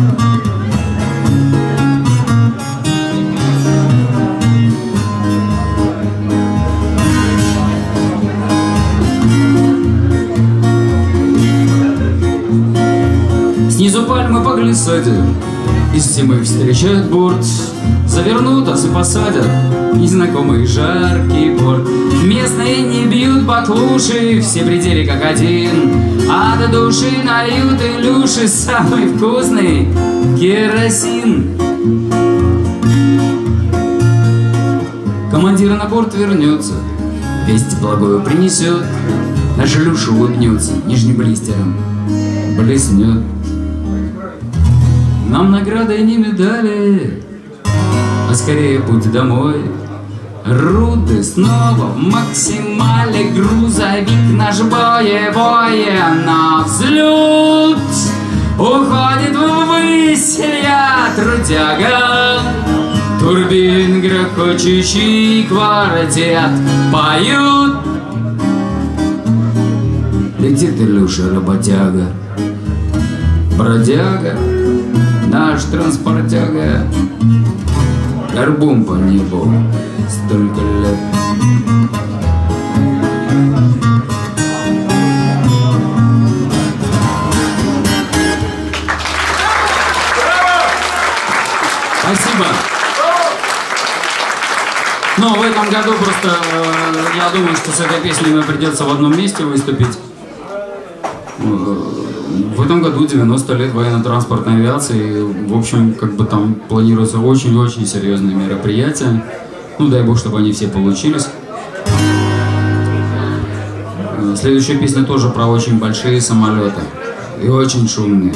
Снизу пальмы по глиссаде, из зимы встречают борт, завернут, посадят незнакомый жаркий порт. Местные не бьют баклуши, все пределы как один, а до души нальют Илюши самый вкусный керосин. Командир на борт вернется, весть благую принесет, наш Илюша улыбнется, нижним блистером блеснет. Нам награды не медали, а скорее путь домой. Руды снова в максимале, грузовик наш боевой на взлет. Уходит ввысь Илья Трутяга, турбин грохочущий квартет поют. Летит Илюша работяга, бродяга, наш транспортяга, горбом по небу столько лет. Спасибо. Но в этом году просто, я думаю, что с этой песней мне придется в одном месте выступить. В этом году 90 лет военно-транспортной авиации. В общем, как бы там планируются очень-очень серьезные мероприятия. Ну, дай бог, чтобы они все получились. Следующая песня тоже про очень большие самолеты. И очень шумные.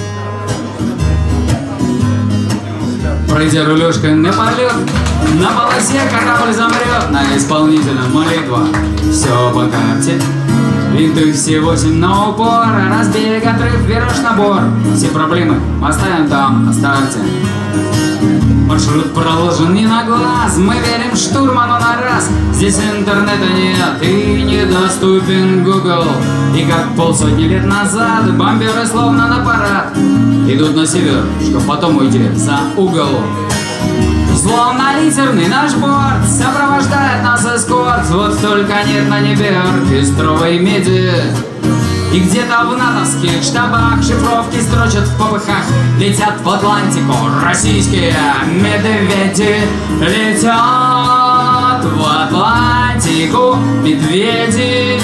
Пройдя рулежкой на полет, на полосе корабль замрет, на исполнителя молитва. Все по карте. Винты все 8 на упор, разбег, отрыв, вираж, набор. Все проблемы оставим там, на старте. Маршрут проложен не на глаз, мы верим штурману на раз. Здесь интернета нет и недоступен Google. И как полсотни лет назад бомберы словно на парад идут на север, чтоб потом уйти за угол. Словно литерный наш борт сопровождает нас эскорт. Вот только нет на небе оркестровой меди. И где-то в натовских штабах шифровки строчат в попыхах. Летят в Атлантику российские медведи. Летят в Атлантику медведи.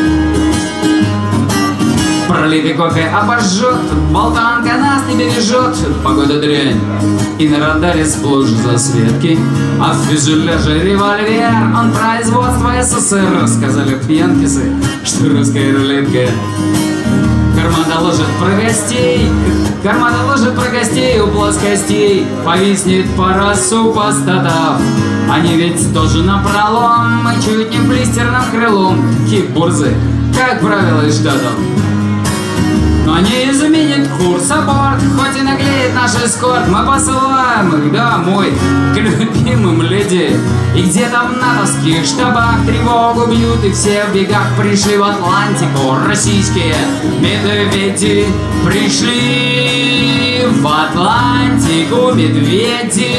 Пролитый кофе обожжет, болтанка нас не бережет. Погода дрянь, и на радаре сплошь засветки. А в фюзеляже револьвер, он производство СССР. Сказали пьянкисы, что русская рулетка. Карма доложит про гостей, карма доложит про гостей. У плоскостей повиснет пара супостатов. Они ведь тоже напролом, мы чуть не блистерным крылом. Кипбурзы, как правило, из штатов. Но не изменит курс аборт, хоть и наглеет наш эскорт. Мы посылаем их домой к любимым леди. И где-то в натовских штабах тревогу бьют, и все в бегах пришли в Атлантику. Российские медведи пришли в Атлантику медведи.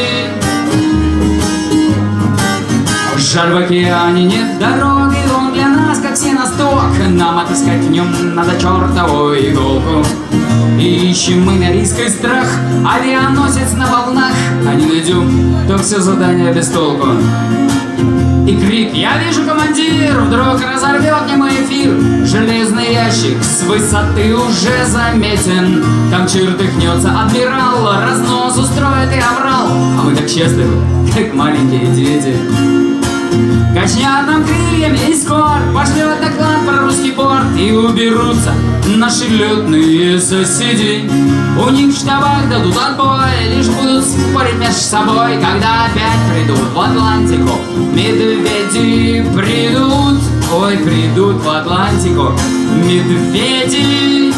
Жаль, в океане нет дороги, он для нас как сеносток. Нам отыскать в нем надо чертову иголку. И ищем мы на риск и страх, авианосец на волнах. А не найдем, то все задание без толку. И крик «Я вижу, командир!» вдруг разорвет немой эфир. Железный ящик с высоты уже заметен. Там чертыхнется адмирал, разнос устроит и оврал. А мы так счастливы, как маленькие дети. Качнят нам крыльями и скоро пошлет доклад про русский порт. И уберутся наши летные соседи. У них в штабах дадут отбой, лишь будут спорить между собой. Когда опять придут в Атлантику медведи придут. Ой, придут в Атлантику медведи.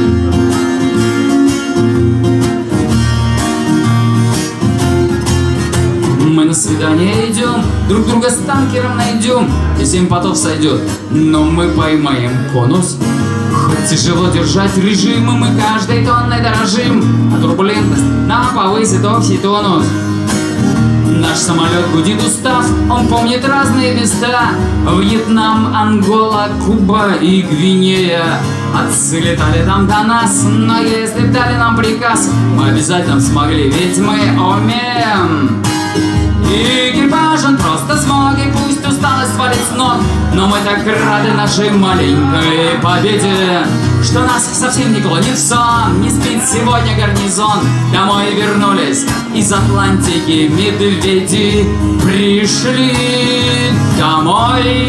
Мы на свидание идем, друг друга с танкером найдем, и 7 потов сойдет, но мы поймаем конус. Хоть тяжело держать режим, и мы каждой тонной дорожим, а турбулентность нам повысит общий тонус. Наш самолет гудит устав, он помнит разные места: Вьетнам, Ангола, Куба и Гвинея. Отцы летали там до нас, но если б дали нам приказ, мы обязательно смогли, ведь мы умеем. Экипажем просто смог, и пусть усталость валит с ног, но мы так рады нашей маленькой победе, что нас совсем не клонит в сон. Не спит сегодня гарнизон, домой вернулись из Атлантики медведи. Пришли домой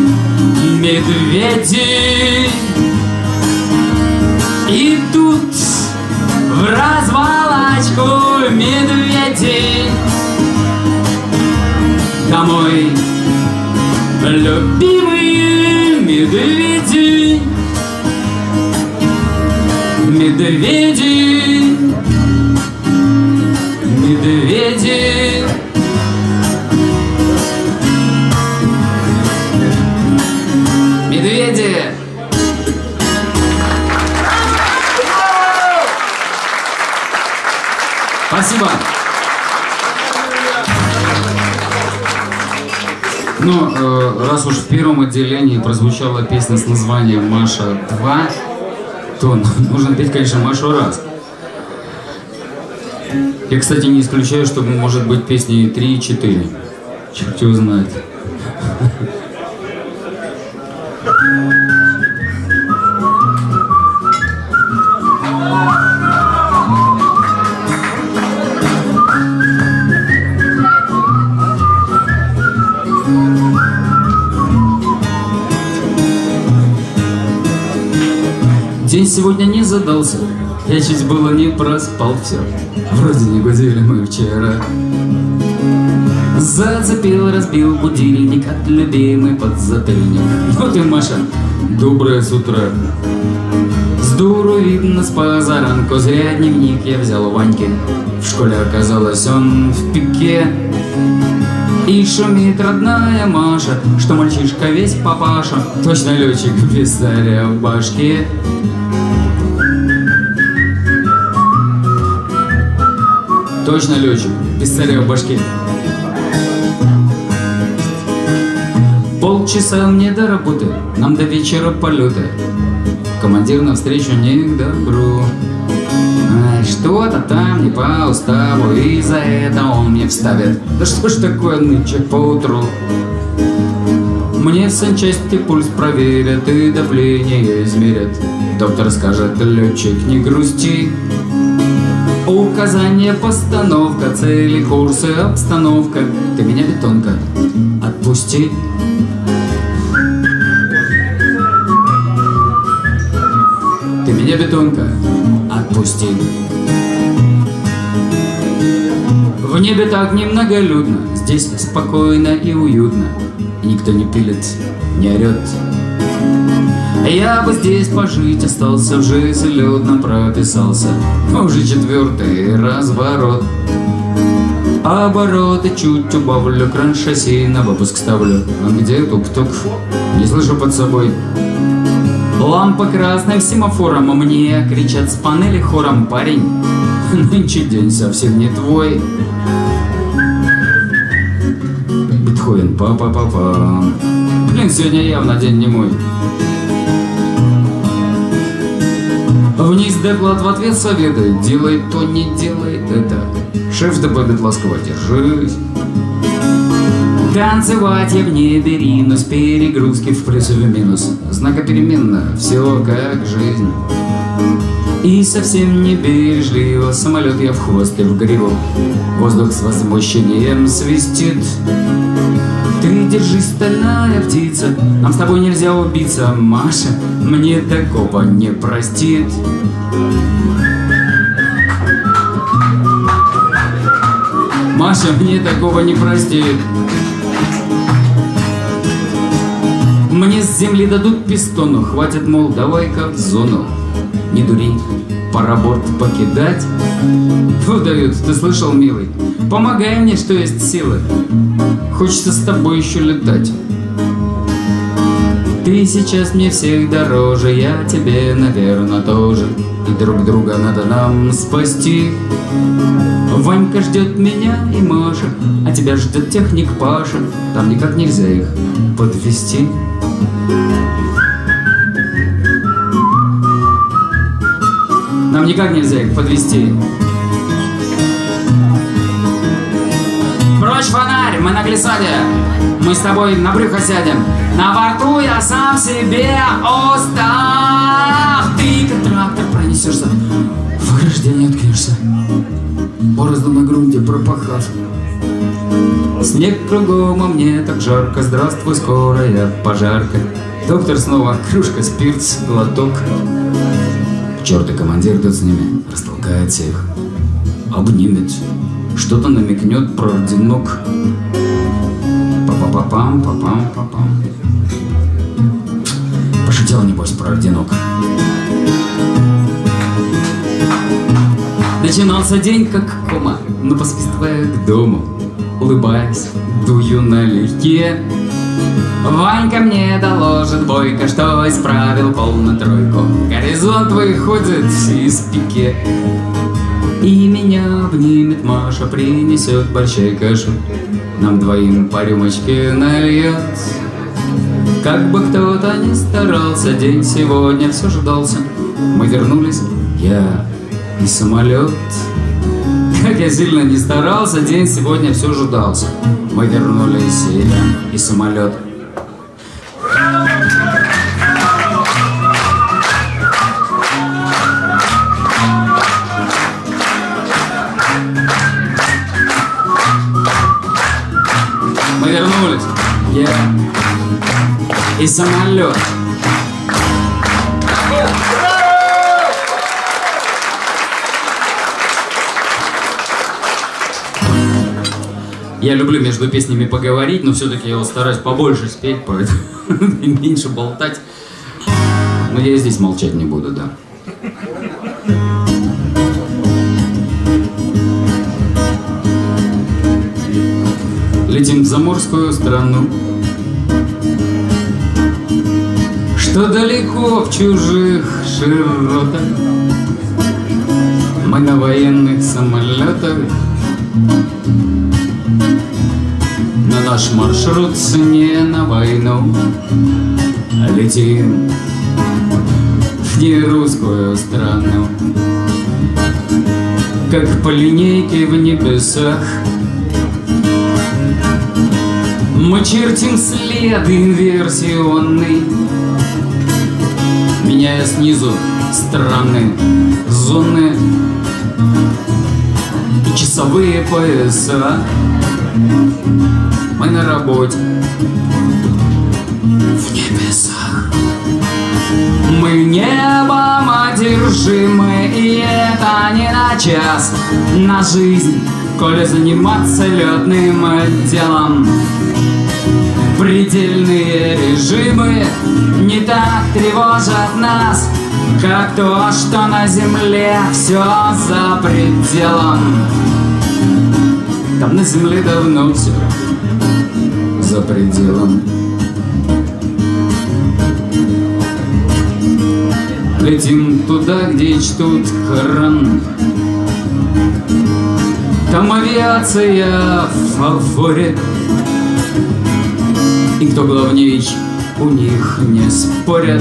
медведи. И тут в развалочку медведи. Домой, любимые медведи. Медведи, медведи. Медведи. Спасибо. Ну, раз уж в первом отделении прозвучала песня с названием «Маша 2», то нужно петь, конечно, «Машу раз». Я, кстати, не исключаю, что может быть песни 3 и 4. Черт его знает. День сегодня не задался, я чуть было не проспал все. Вроде не гудели мы вчера. Зацепил, разбил будильник от любимый подзатыльник. Ну ты, Маша, доброе с утра. С дуру видно с позаранку, зря дневник я взял у Ваньки. В школе оказалось он в пике. И шумит родная Маша, что мальчишка весь папаша. Точно летчик без царя в башке. Точно летчик, без царя в башке. Полчаса мне до работы, нам до вечера полета. Командир навстречу не к добру. Ай, что-то там не по уставу, и за это он мне вставит. Да что ж такое нынче поутру? Мне в санчасти пульс проверят и давление измерят. Доктор скажет: летчик, не грусти. Указание, постановка, цели, курсы, обстановка. Ты меня, бетонка, отпусти. Ты меня, бетонка, отпусти. В небе так немноголюдно, здесь спокойно и уютно. И никто не пилит, не орет. Я бы здесь пожить остался, в жизнь лёдном прописался. Уже 4-й разворот. Обороты чуть убавлю, кран шасси на выпуск ставлю. А где тук-тук? Не слышу под собой. Лампа красным семафором, а мне кричат с панели хором: парень, нынче день совсем не твой. Бетховен, па-па-па-па. Блин, сегодня явно день не мой. Вниз доклад, в ответ советы: делай то, не делай это. Шеф добавит ласково: держись. Танцевать я в небе ринусь, перегрузки в плюс и в минус. Знакопеременно, все как жизнь. И совсем не бережливо, самолет я в хвост и в гриву. Воздух с возмущением свистит. Ты держись, стальная птица, нам с тобой нельзя убиться. Маша мне такого не простит. Маша мне такого не простит. Мне с земли дадут пистону, хватит, мол, давай-ка в зону. Не дури, пора борт покидать. Выдают, ты слышал, милый? Помогай мне, что есть силы. Хочется с тобой еще летать. Ты сейчас мне всех дороже, я тебе, наверное, тоже. И друг друга надо нам спасти. Ванька ждет меня и Маша, а тебя ждет техник Паша. Там никак нельзя их подвести. Нам никак нельзя их подвести. Прочь фонарь, мы на глиссаде. Мы с тобой на брюхо сядем. На борту я сам себе устав. Ты, как трактор, пронесешься, в ограждение откинешься, борозду на грунте пропахав. Снег кругом, а мне так жарко. Здравствуй, скорая пожарка. Доктор снова, кружка, спирт, глоток. Черт и командир тут с ними, растолкает всех, обнимет, что-то намекнет про орденок. Па-па-па-пам, па-пам-па-пам. Пошутил, небось, про орденок. Начинался день как кома, но посвистывая к дому, улыбаясь, дую налегке. Ванька мне доложит бойко, что исправил полную тройку. Горизонт выходит из пике, и меня обнимет Маша, принесет борща кашу, нам двоим по рюмочке нальет. Как бы кто-то ни старался, день сегодня все ждался. Мы вернулись, я и самолет. Как я сильно не старался, день сегодня все ждался. Мы вернулись, и я и самолет. Мы вернулись, я и самолет. Я люблю между песнями поговорить, но все-таки я стараюсь побольше спеть, поэтому меньше болтать. Но я и здесь молчать не буду, да. Летим в заморскую страну, что далеко в чужих широтах. Мы на военных самолетах. Но наш маршрут не на войну. Летим в нерусскую страну, как по линейке в небесах. Мы чертим след инверсионный, меняя снизу страны, зоны и часовые пояса. Мы на работе в небесах. Мы небом одержимы, и это не на час, на жизнь, коли заниматься летным делом. Предельные режимы не так тревожат нас, как то, что на земле все за пределом. Там на земле давно все за пределом. Летим туда, где чтут Коран. Там авиация в фаворе, и кто главней, у них не спорят.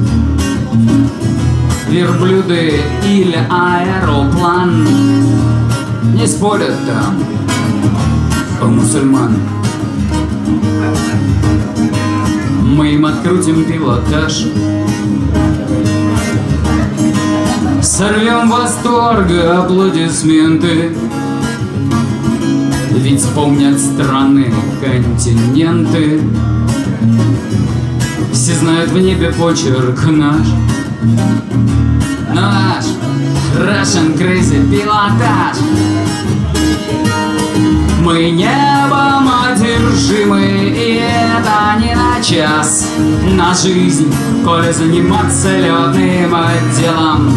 Верблюды или аэроплан, не спорят там у мусульман. Мы им открутим пилотаж, сорвем восторга аплодисменты. Ведь вспомнят страны, континенты. Все знают в небе почерк наш, наш Russian Crazy пилотаж. Мы небом одержимы, и это не на час на жизнь, коли заниматься летным делом.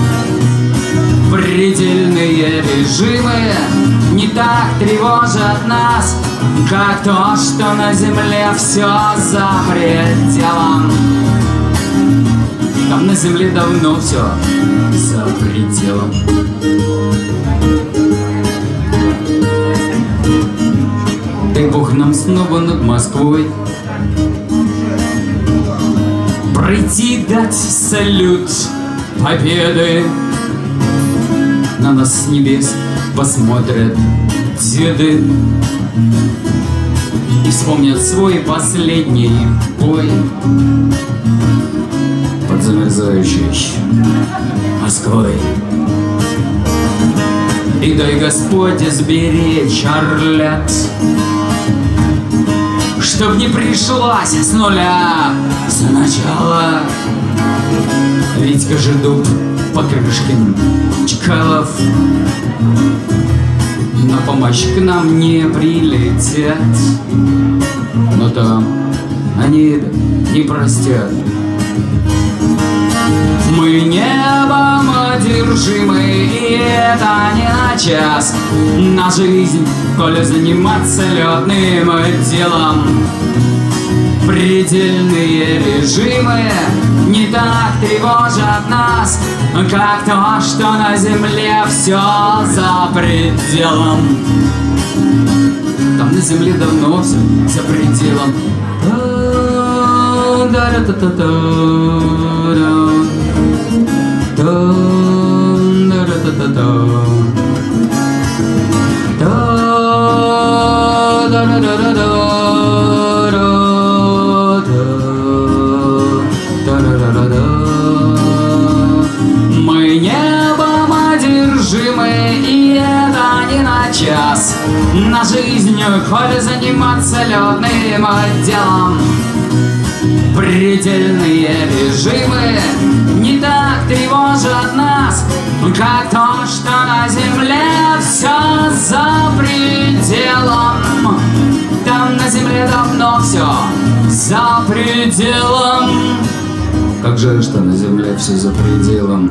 Предельные режимы не так тревожат нас, как то, что на земле все за пределом. Там на земле давно все за пределом. Дай Бог нам снова над Москвой пройти, дать салют победы. На нас с небес посмотрят деды и вспомнят свой последний бой под замерзающей Москвой. И дай Господь сберечь Орлет, чтоб не пришлось с нуля сначала. Витька же Дуб, Покрышкин, Чкалов на помощь к нам не прилетят, но там они не простят. Мы небом одержимы, и это не на час на жизнь, коли заниматься летным делом. Предельные режимы не так тревожат нас, как то, что на земле все за пределом. Там на земле давно все за пределом. Мы небом одержимы, и это не на час на жизнь, коли заниматься летным делом. Предельные режимы не так тревожат нас, как то, что на земле все за пределом. Там на земле давно все за пределом. Как жаль, что на земле все за пределом.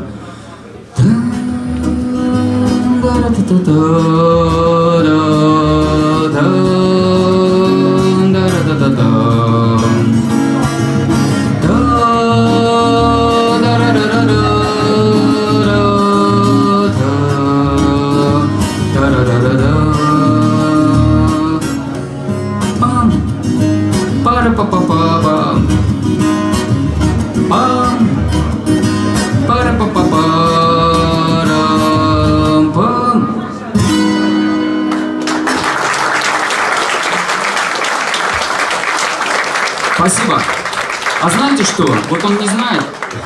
Спасибо. А знаете что? Вот он не знает.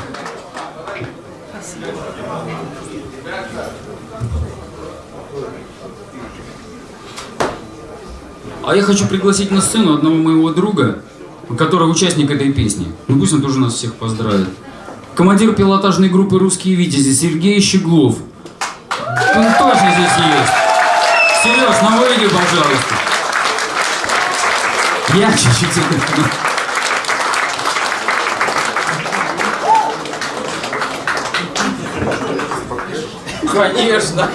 А я хочу пригласить на сцену одного моего друга, который участник этой песни. Ну пусть он тоже нас всех поздравит. Командир пилотажной группы «Русские Витязи» Сергей Щеглов. Он точно здесь есть. Сереж, ну выйди, пожалуйста. Я чуть-чуть... Конечно.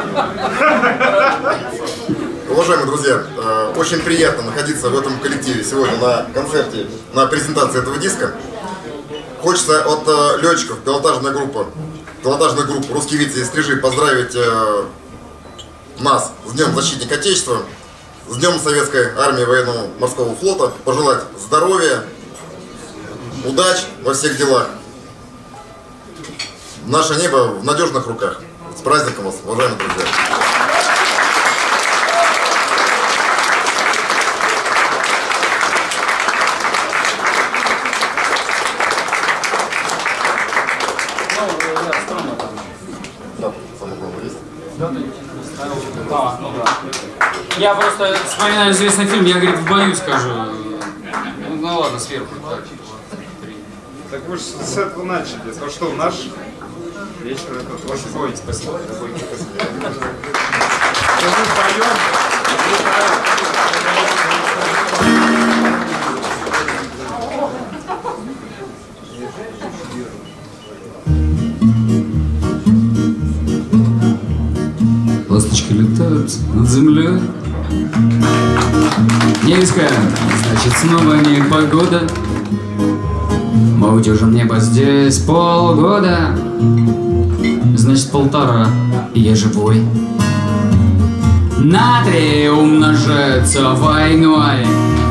Уважаемые друзья, очень приятно находиться в этом коллективе сегодня на концерте, на презентации этого диска. Хочется от летчиков пилотажную группу «Русские Витязи» и «Стрижи» поздравить нас с Днем Защитника Отечества, с Днем Советской Армии Военного Морского Флота, пожелать здоровья, удач во всех делах. Наше небо в надежных руках. С праздником вас, уважаемые друзья! Я просто вспоминаю известный фильм, я, говорит, в бою скажу. Ну ладно, сверху. Так вы же с этого начали. Ну что, наш вечер этот ваш бой. Спасибо. кружит над землей. Низко, значит, снова непогода. Мы утюжим небо здесь полгода. Значит, 1,5, и я живой. Натрий умножается войной.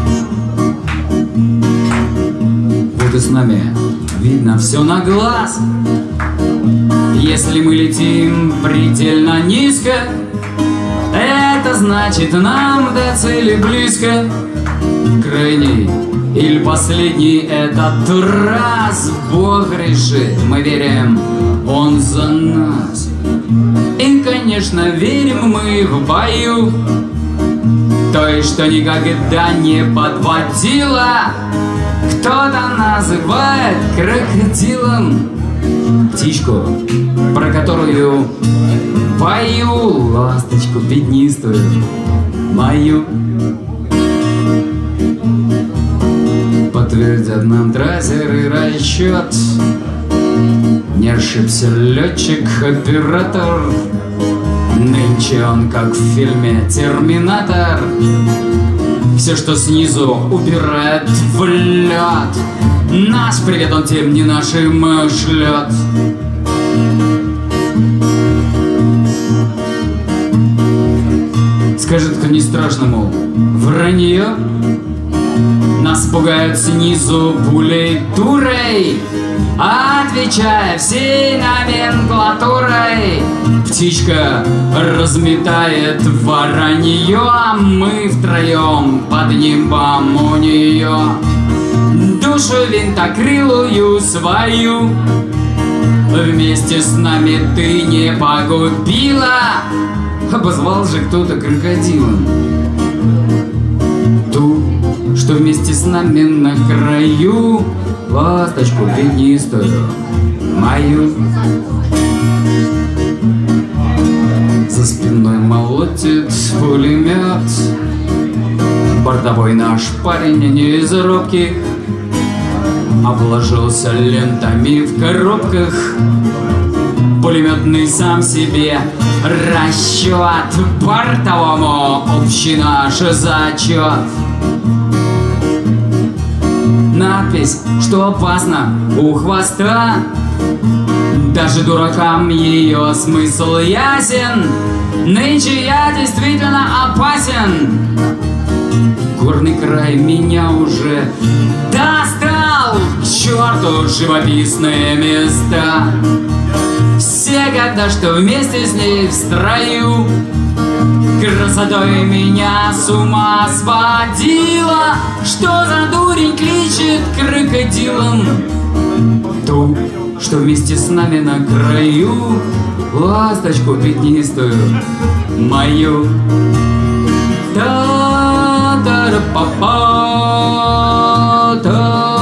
Вот и с нами видно все на глаз. Если мы летим предельно низко, это значит, нам до цели близко. Крайний или последний этот раз Бог решит, мы верим, Он за нас. И, конечно, верим мы в бою той, что никогда не подводила. Кто-то называет крокодилом птичку, про которую пою, ласточку пятнистую мою. Подтвердят нам трассеры расчет. Не ошибся летчик-оператор. Нынче он как в фильме «Терминатор». Все, что снизу, убирает в лед. Наш привет он тем не нашим шлет. Скажет, кто не страшно, мол, вранье. Нас пугают снизу пулей турой, отвечая всей номенклатурой. Птичка разметает воронье, а мы втроем под нимбом у нее. Душу винтокрылую свою вместе с нами ты не погубила. Обозвал же кто-то крокодилом ту, что вместе с нами на краю, ласточку пятнистую мою. За спиной молотит пулемет. Бортовой наш парень не из робких, обложился лентами в коробках. Пулеметный сам себе расчет, бортовому общий наш зачет. Надпись, что опасно у хвоста, даже дуракам ее смысл ясен. Нынче я действительно опасен. Горный край меня уже достал. К черту живописные места. Все года, что вместе с ней в строю, красотой меня с ума сводила. Что за дурень кличет крокодилом ту, что вместе с нами на краю, ласточку пятнистую мою. Та-та-ра-па-па-та.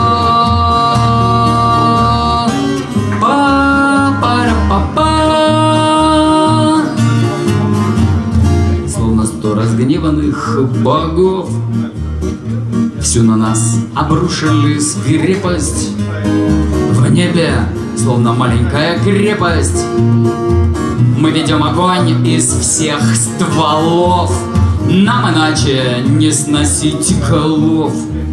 Разгневанных богов всю на нас обрушили свирепость. В небе, словно маленькая крепость, мы ведем огонь из всех стволов. Нам иначе не сносить голов.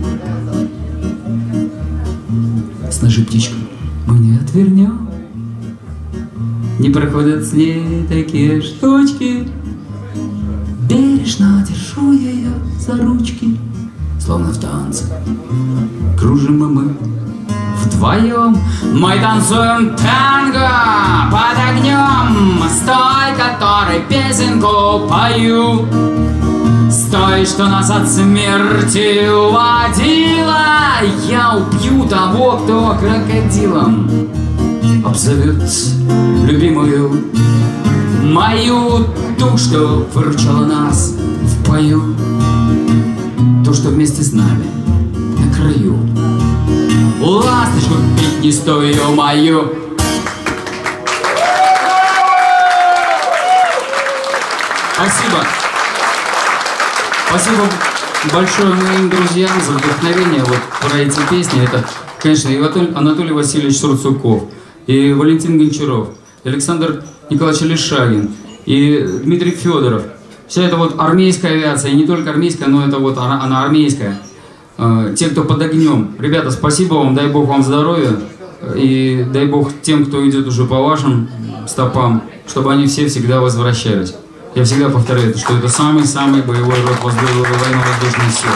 Сножи, птичка, мы не отвернем. Не проходят с ней такие штучки. Бережно держу ее за ручки, словно в танце. Кружим мы вдвоем. Мы танцуем танго под огнем, с той, которой песенку пою, с той, что нас от смерти уводила. Я убью того, кто крокодилом обзовет любимую мою, ту, что выручала нас в бою, ту, что вместе с нами на краю, ласточку пятнистую мою. Спасибо. Спасибо большое моим друзьям за вдохновение вот про эти песни. Это, конечно, и Анатолий Васильевич Сурцуков, и Валентин Гончаров, Александр Николаевич Лишагин, и Дмитрий Федоров. Вся эта вот армейская авиация, и не только армейская, но это вот она армейская. Те, кто под огнем. Ребята, спасибо вам, дай Бог вам здоровья. И дай Бог тем, кто идет уже по вашим стопам, чтобы они все всегда возвращались. Я всегда повторяю это, что это самый-самый боевой род военно-воздушных сил.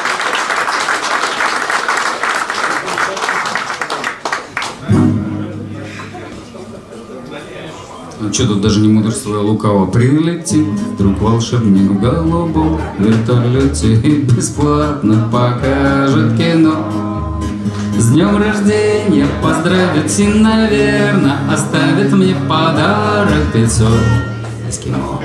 Что тут даже не мудрствуя лукаво. Прилетит вдруг волшебник в голубом вертолете и бесплатно покажет кино. С днем рождения поздравит и, наверное, оставит мне подарок 500 эскимо.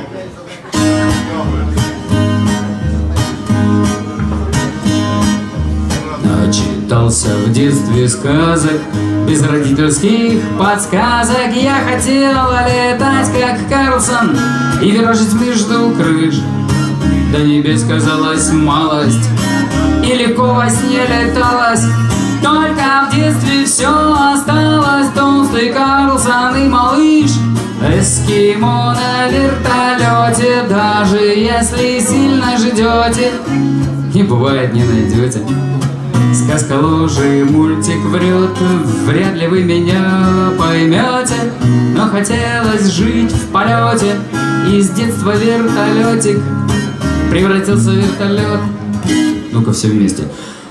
Начитался в детстве сказок, без родительских подсказок. Я хотел летать, как Карлсон, и виражить между крыш. До небес казалась малость, и легко во сне леталось. Только в детстве все осталось. Толстый Карлсон и малыш, эскимо на вертолете. Даже если сильно ждете, не бывает, не найдете. Сказка лжи, мультик врет, вряд ли вы меня поймете. Но хотелось жить в полете, и с детства вертолетик превратился в вертолет. Ну-ка все вместе.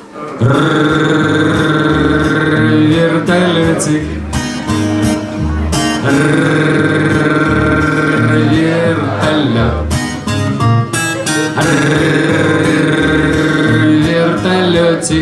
Вертолетик. Вертолет. Вертолетик.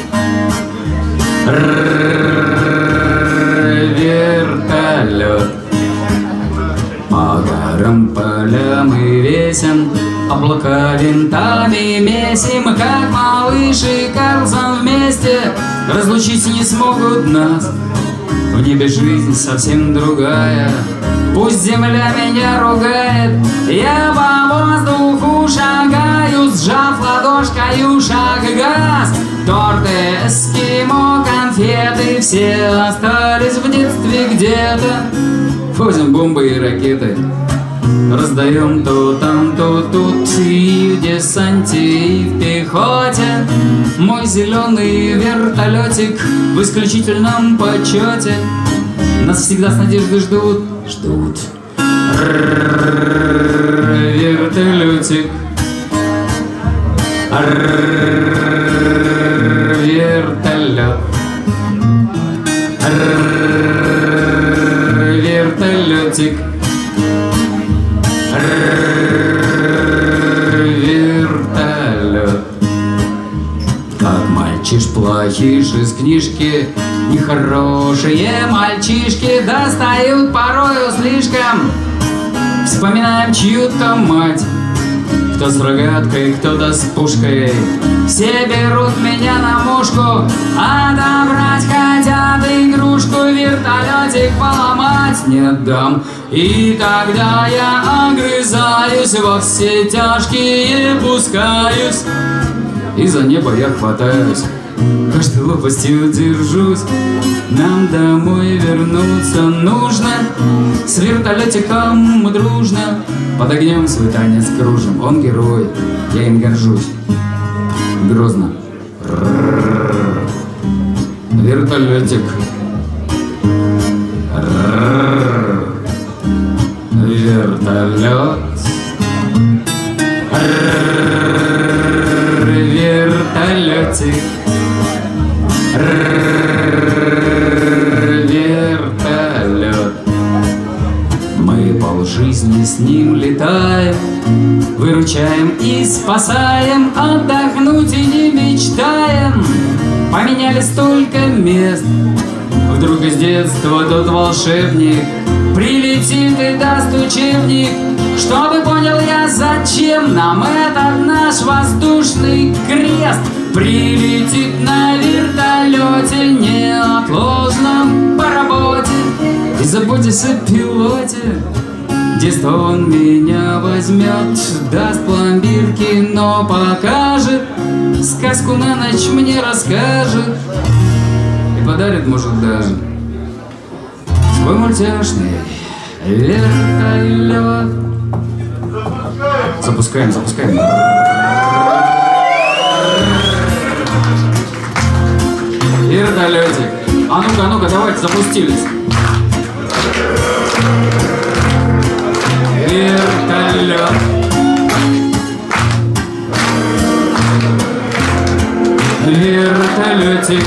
Вертолет. По горам, полям и весям облака винтами месим, как малыш и Карлсон вместе разлучить не смогут нас. В небе жизнь совсем другая, пусть земля меня ругает. Я по воздуху шагаю, сжав ладошкою шаг и газ. Торты, эскимо, конфеты все остались в детстве где-то. Возим бомбы и ракеты, раздаем то там, то тут, и в десанте, и в пехоте. Мой зеленый вертолетик в исключительном почете. Нас всегда с надеждой ждут, ждут. Вертолетик. Вертолет. Вертолетик. Вертолет. Как мальчиш плохиш из книжки, нехорошие мальчишки достают порою слишком. Вспоминаем чью-то мать, кто с рогаткой, кто-то с пушкой. Все берут меня на мушку, отобрать хотят игрушку. Вертолетик поломать не дам, и тогда я огрызаюсь, во все тяжкие пускаюсь, и за небо я хватаюсь, каждой лопастью держусь. Нам домой вернуться нужно, с вертолетиком мы дружно под огнем свой танец кружим. Он герой, я им горжусь. Грозно. Вертолетик. Вертолет. Вертолетик. Вертолет. Мы полжизни с ним летаем, выручаем и спасаем, отдохнуть и не мечтаем. Поменяли столько мест, вдруг из детства тот волшебник прилетит и даст учебник, чтобы понял я, зачем нам этот наш воздушный крест. Прилетит на вертолете неотложном по работе, и заботьтесь о пилоте. Детство он меня возьмет, даст пломбирки, но покажет, сказку на ночь мне расскажет и подарит, может, даже свой мультяшный вертолет. Запускаем, запускаем. Вертолетик. А ну-ка, давайте, запустились. Вертолет. Вертолетик.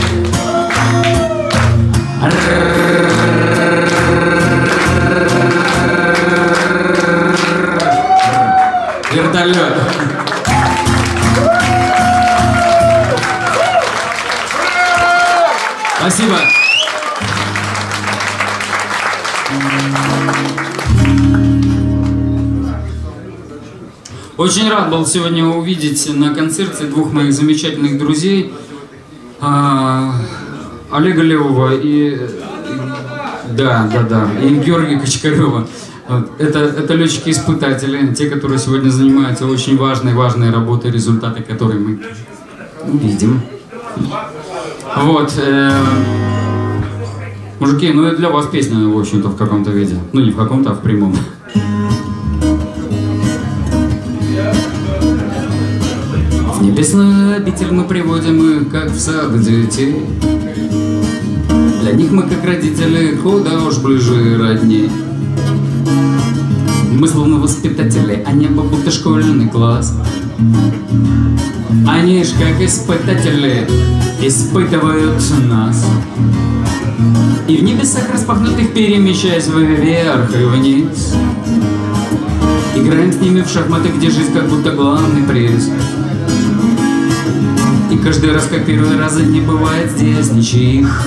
Вертолет. Спасибо. Очень рад был сегодня увидеть на концерте двух моих замечательных друзей, Олега Левова и и Георгия Кочкарева. Это летчики-испытатели, те, которые сегодня занимаются очень важной работой, результаты которой мы увидим. Вот. Мужики, ну это для вас песня, в общем-то, в каком-то виде. Ну не в каком-то, а в прямом. В небесную обитель мы приводим их, как в сад детей. Для них мы, как родители, куда уж ближе родней. Мы словно воспитатели, а небо будто школьный класс. Они ж как испытатели испытывают нас. И в небесах распахнутых перемещаясь вверх и вниз, играем с ними в шахматы, где жизнь как будто главный приз. И каждый раз, как первый раз, не бывает здесь ничьих.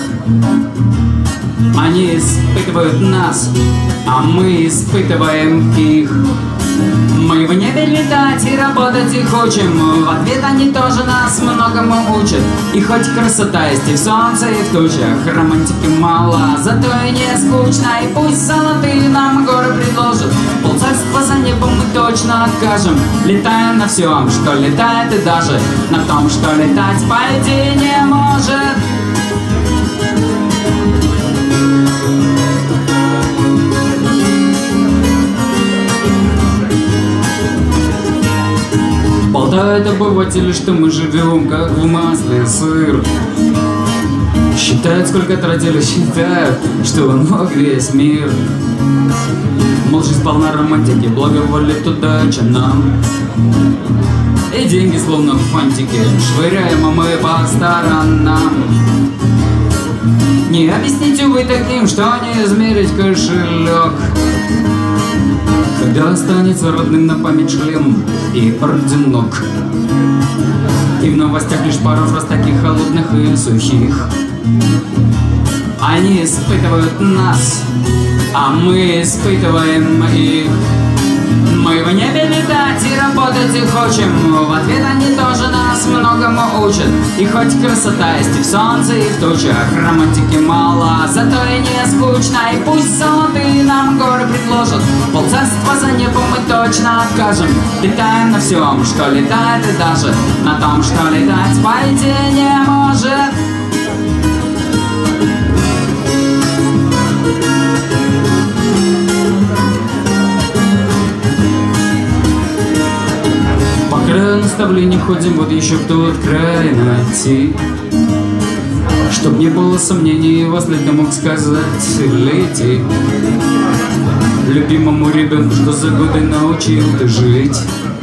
Они испытывают нас, а мы испытываем их. Мы в небе летать и работать и хотим. В ответ они тоже нас многому учат. И хоть красота есть и в солнце, и в тучах, романтики мало, зато и не скучно. И пусть золотые нам горы предложат, полцарства за небом мы точно откажем. Летаем на всем, что летает, и даже на том, что летать по идее не может. Болтают обыватели, что мы живем как в масле сыр. Считают, сколько тратили, считают, что он мог весь мир. Мол, жизнь полна романтики, благоволили туда, чем нам. И деньги словно в фантике швыряем мы по сторонам. Не объясните вы таким, что не измерить кошелек, когда останется родным на память шлем и орденок. И в новостях лишь пару фраз таких холодных и сухих. Они испытывают нас, а мы испытываем их. Мы в небе летать и работать и хотим. В ответ они тоже нас многому учат. И хоть красота есть и в солнце, и в тучах, романтики мало, зато и не скучно. И пусть золотые нам горы предложат, полцарства за небом мы точно откажем. Летаем на всем, что летает, и даже на том, что летать по идее не может. По краю наставлений ходим, вот еще в тот край найти, чтоб не было сомнений, вас ли ты мог сказать, лети. Любимому ребенку, что за годы научил ты жить,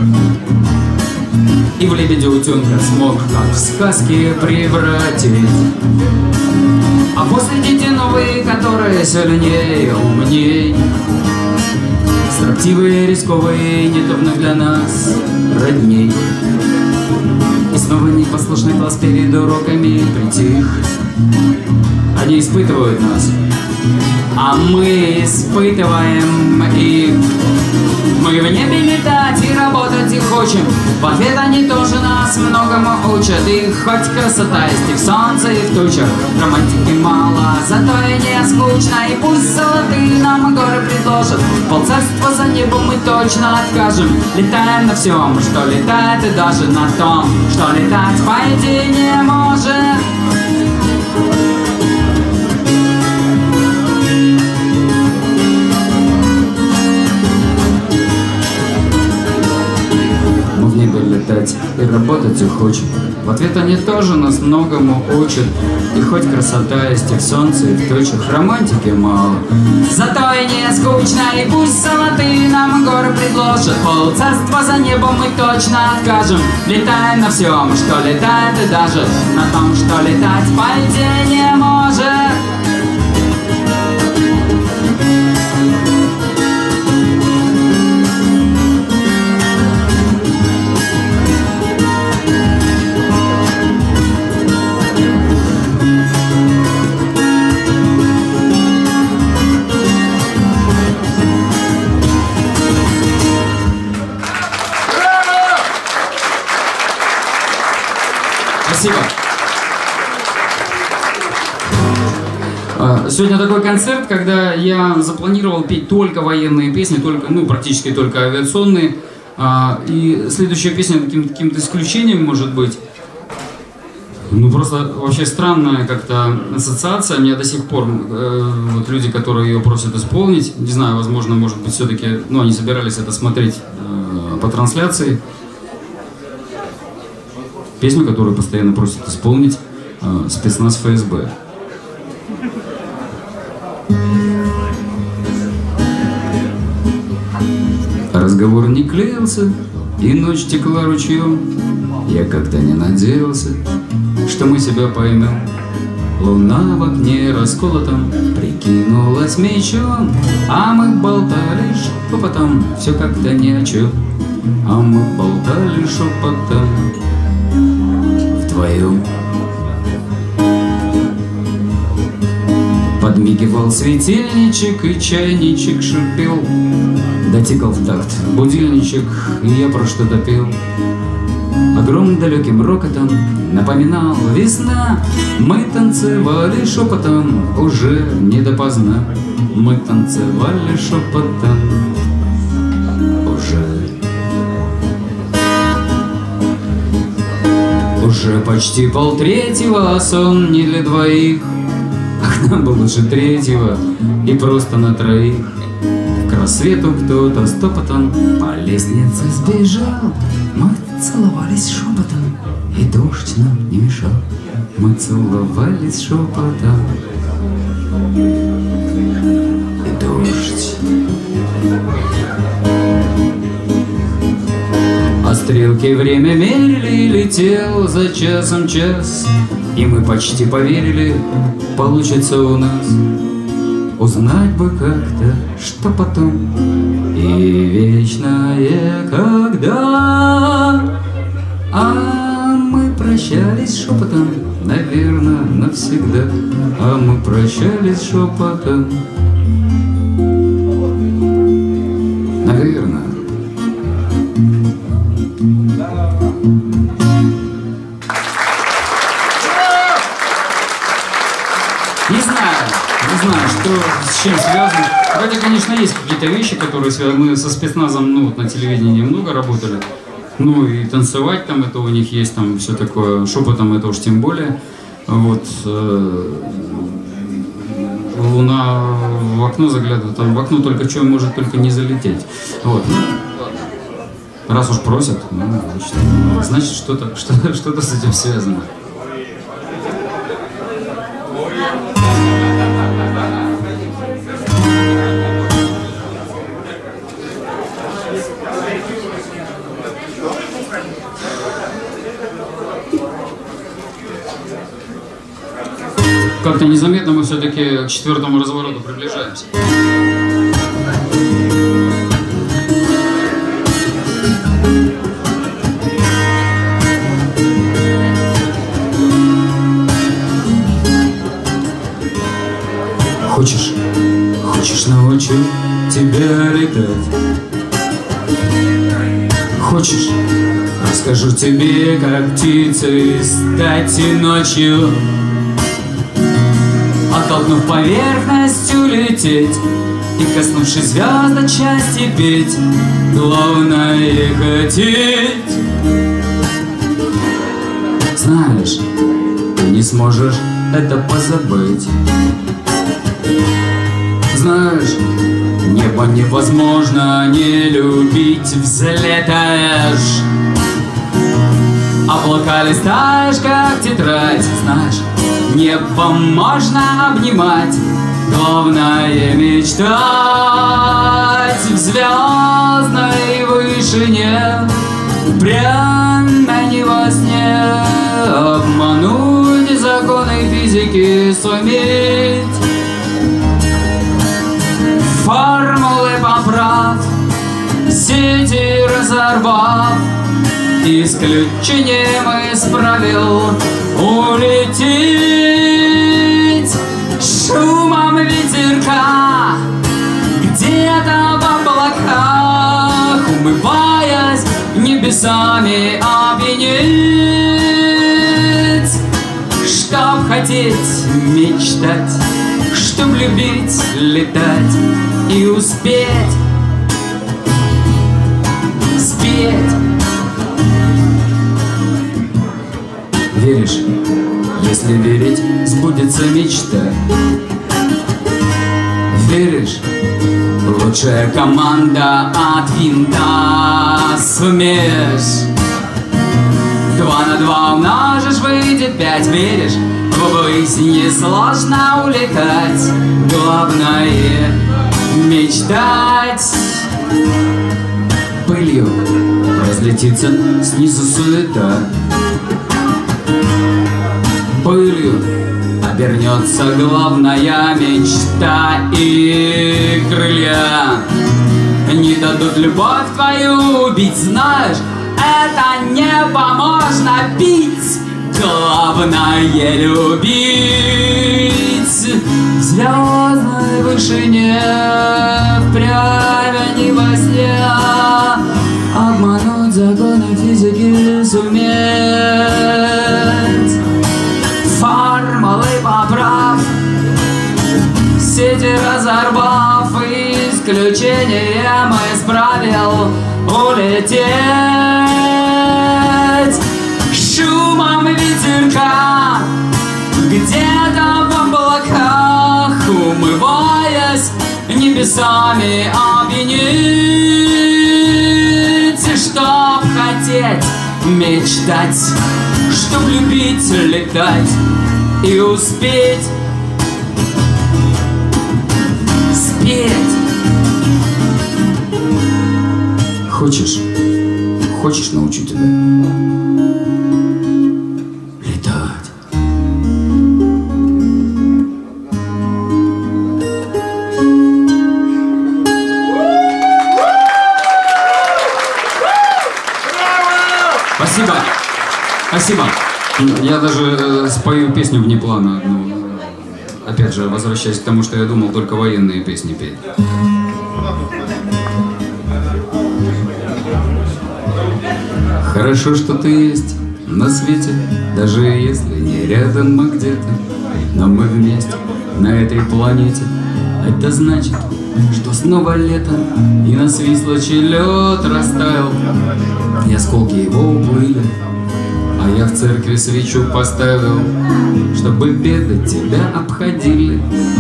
и в лебедя утенка смог, как в сказке, превратить. А после дети новые, которые сильнее, умней, строптивые, рисковые, не вновь для нас родней. И снова непослушный класс перед уроками притих. Они испытывают нас, а мы испытываем их. Мы в небе летать и работать и хотим. В ответ они тоже нас многому учат. И хоть красота есть и в солнце, и в тучах, романтики мало, зато и не скучно. И пусть золотые нам горы предложат, полцарства за небом мы точно откажем. Летаем на всем, что летает, и даже на том, что летать по идее не может. работать хочет. В ответ они тоже нас многому учат. И хоть красота есть и в солнце, и в тучах, романтики мало. Зато и не скучно, и пусть золотые нам горы предложат. Полцарства за небом мы точно откажем. Летаем на всем, что летает, и даже на том, что летать по идее не может. Спасибо. Сегодня такой концерт, когда я запланировал петь только военные песни, только, ну, практически только авиационные. И следующая песня каким-то исключением может быть. Ну, просто вообще странная как-то ассоциация. Мне до сих пор вот люди, которые ее просят исполнить, не знаю, возможно, может быть, все-таки, ну, они собирались это смотреть по трансляции. Песню, которую постоянно просят исполнить спецназ ФСБ. Разговор не клеился, и ночь текла ручьем. Я как-то не надеялся, что мы себя поймем. Луна в окне расколотом прикинулась мечом, а мы болтали шепотом, все как-то ни о чем. А мы болтали шепотом вдвоем. Подмигивал светильничек, и чайничек шипел. Дотикал в такт будильничек, и я про что-то пел. Огромным далеким рокотом напоминал весна. Мы танцевали шепотом, уже не допоздна. Мы танцевали шепотом, уже почти полтретьего, а сон не для двоих. Ах, нам бы лучше третьего и просто на троих. К рассвету кто-то стопотом по лестнице сбежал. Мы целовались шепотом, и дождь нам не мешал. Мы целовались шепотом, и дождь. А стрелки время мерили, и летел за часом час. И мы почти поверили, получится у нас. Узнать бы как-то, что потом. И вечное когда. А мы прощались шепотом, наверное, навсегда. А мы прощались шепотом, наверное. Не знаю, что, с чем связано. Хотя, конечно, есть какие-то вещи, которые связаны. Мы со спецназом, ну, вот на телевидении много работали. Ну, и танцевать там, это у них есть, там все такое, шепотом это уж тем более. Вот. Луна в окно заглядывает, там в окно только что может только не залететь. Вот. Раз уж просят, ну, значит, что-то с этим связано. Как-то незаметно мы все-таки к 4-му развороту приближаемся. Хочешь научу тебя летать? Хочешь, расскажу тебе, как птицей стать и ночью, оттолкнув поверхностью лететь и, коснувшись звезд, от счастья петь, главное хотеть. Знаешь, ты не сможешь это позабыть. Знаешь, небо невозможно не любить, взлетаешь Облака листаешь, как тетрадь. Знаешь, небо можно обнимать, главное мечтать в звездной вышине. Прямо не во сне обмануть законы физики суметь. Формулы поправ, сети разорвав, исключением из правил улететь шумом ветерка где-то в облаках, умываясь небесами опьянеть. Чтоб хотеть мечтать, чтоб любить летать и успеть спеть. Веришь, если верить, сбудется мечта. Веришь, лучшая команда от винта сумеешь. 2 на 2 умножишь, выйдет 5. Веришь, ввысь несложно улетать, главное мечтать. Пылью разлетится снизу суета, пылью обернется главная мечта, и крылья не дадут любовь твою убить. Знаешь, это небо можно бить, главное любить. В звездной вышине, впрямь не во сне, обмануть законы физики суметь. Формулы поправ, сети разорвав, исключением из правил улететь шумом ветерка где-то в облаках, умываясь небесами опьянеть. Чтоб хотеть мечтать, чтоб любить летать и успеть спеть. Хочешь научу тебя летать? Спасибо. Спасибо. Я даже спою песню вне плана. Ну, опять же, возвращаясь к тому, что я думал только военные песни петь. Хорошо, что ты есть на свете, даже если не рядом мы где-то, но мы вместе на этой планете. Это значит, что снова лето, и на свислочи лед растаял, и осколки его уплыли, а я в церкви свечу поставил, чтобы беды тебя обходили.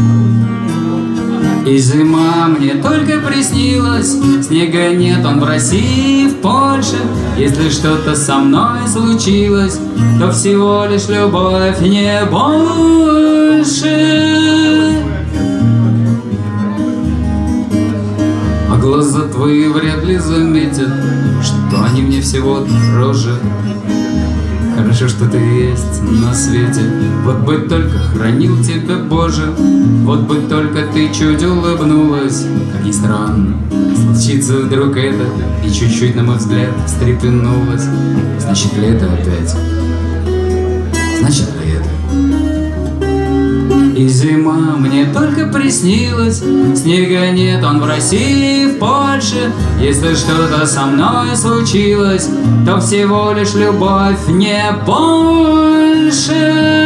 И зима мне только приснилась, снега нет, он в России, в Польше. Если что-то со мной случилось, то всего лишь любовь, не больше. А глаза твои вряд ли заметят, что они мне всего дороже. Хорошо, что ты есть на свете, вот бы только хранил тебя, Боже. Вот бы только ты чуть улыбнулась, как ни странно, случится вдруг это, и чуть-чуть, на мой взгляд, встрепенулась. Значит, лето опять, значит, лето. И зима мне только приснилась, снега нет, он в России, в Польше. Если что-то со мной случилось, то всего лишь любовь, не больше.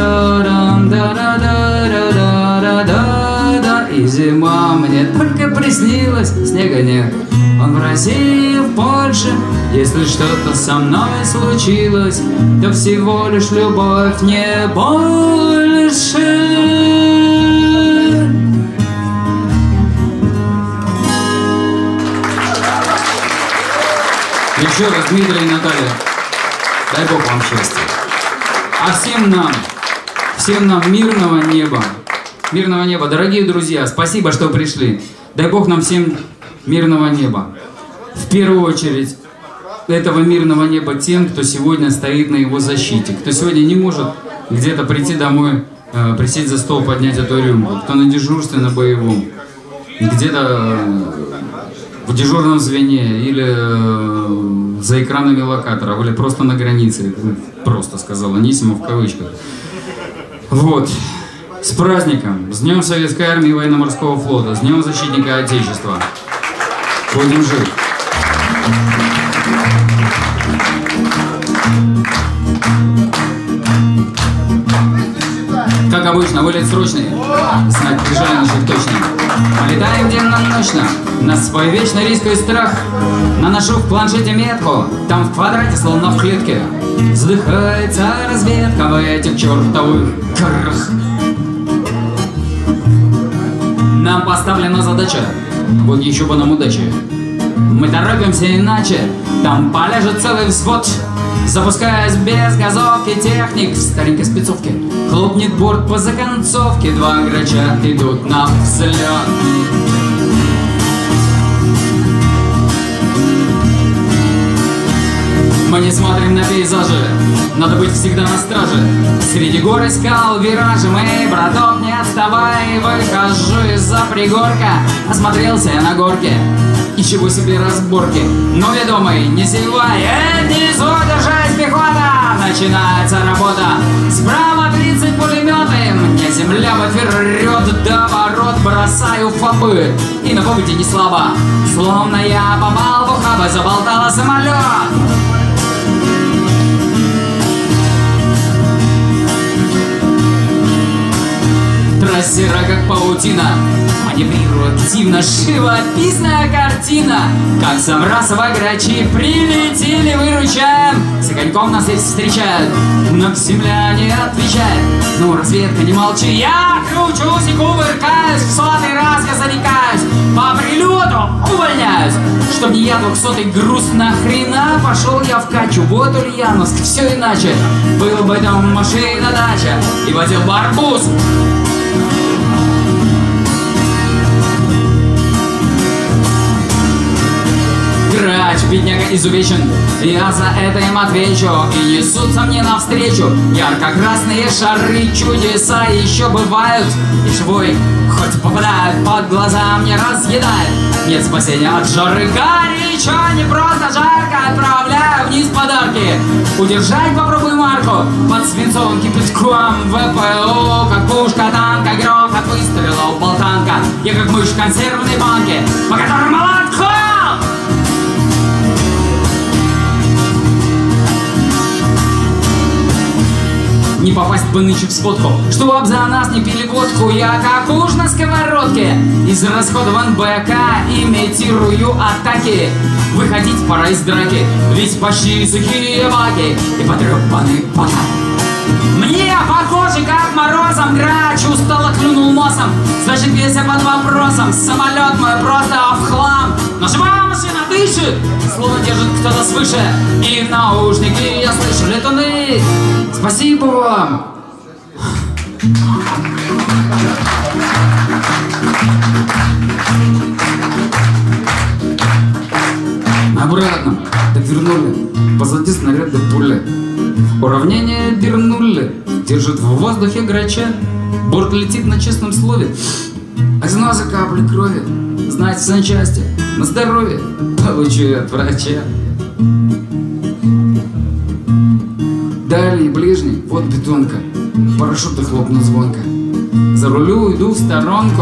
И зима мне только приснилась, снилось, снега нет. Он в России, в Польше. Если что-то со мной случилось, то всего лишь любовь, не больше. Еще раз, Дмитрий и Наталья, дай Бог вам счастья. А всем нам мирного неба. Мирного неба. Дорогие друзья, спасибо, что пришли. Дай Бог нам всем мирного неба. В первую очередь, этого мирного неба тем, кто сегодня стоит на его защите. Кто сегодня не может где-то прийти домой, присесть за стол, поднять эту рюмку. Кто на дежурстве, на боевом. Где-то в дежурном звене или за экранами локаторов, или просто на границе. Просто сказал Анисимов в кавычках. Вот. С праздником! С Днем Советской Армии и Военно-Морского Флота! С Днем Защитника Отечества! Будем жить! Как обычно, вылет срочный. Знать прижали наших точно. Полетаем денно-ночно. Нас свой вечный риск и страх. Наношу в планшете метку. Там в квадрате, словно в клетке. Вздыхается разведка в этих чертовых горах. Нам поставлена задача. Вот еще бы нам удачи. Мы торопимся иначе. Там полежит целый взвод. Запускаясь без газовки, техник в старенькой спецовке. Хлопнет борт по законцовке. Два грача идут на взлет. Мы не смотрим на пейзажи. Надо быть всегда на страже. Среди гор и скал виражи. Мы, браток, не отставай. Выхожу из-за пригорка. Осмотрелся я на горке. Ничего себе разборки. Но ведомый, не зевай. Внизу держась пехота. Начинается работа. Справа 30 пулеметы. Мне земля вперед до ворот. Бросаю фабы. И на поводе не слабо. Словно я попал в ухабы. Заболтала самолет. Трассера как паутина. Маневрирую активно, живописная картина. Как самрасово грачи прилетели, выручаем. С огоньком нас здесь встречают, но земля не отвечает. Ну, разведка, не молчи, я кручусь и кувыркаюсь. В 100-й раз я зарекаюсь, по прилету увольняюсь. Чтоб не я 200-й груз, нахрена пошел я в Качу. Вот Ульяновск, все иначе. Был бы там машина дача и водил бы арбуз. Грач, бедняга изувечен, я за это им отвечу. И несутся мне навстречу ярко-красные шары. Чудеса еще бывают, и живой хоть попадает под глаза, мне разъедает. Нет спасения от жары, горячо, не просто жарко. Отправляю вниз подарки, удержать попробуй марку. Под свинцовым кипятком ВПО, как пушка танка, грохот выстрелов болтанка. Я как мышь в консервной банке, по которой молотко. Не попасть бы нынче в сфотку, чтоб за нас не пили водку. Я как уж на сковородке, израсходован БК, имитирую атаки. Выходить пора из драки, ведь почти сухие баки и потрепанный пока. Мне похоже, как морозом грач устало клюнул носом. Значит, весь я под вопросом. Самолет мой просто в хлам. Но живая машина дышит, словно держит кто-то свыше. И в наушнике я слышу: летуны, спасибо вам. Обратно, так вернули. Позади снаряды пули. Уравнение вернули. Держит в воздухе грача. Борт летит на честном слове. Из носа капли крови. Знать в санчасти. На здоровье. Получу от врача. Дальний, ближний, вот бетонка. Парашюты хлопнут звонко. За рулю иду в сторонку.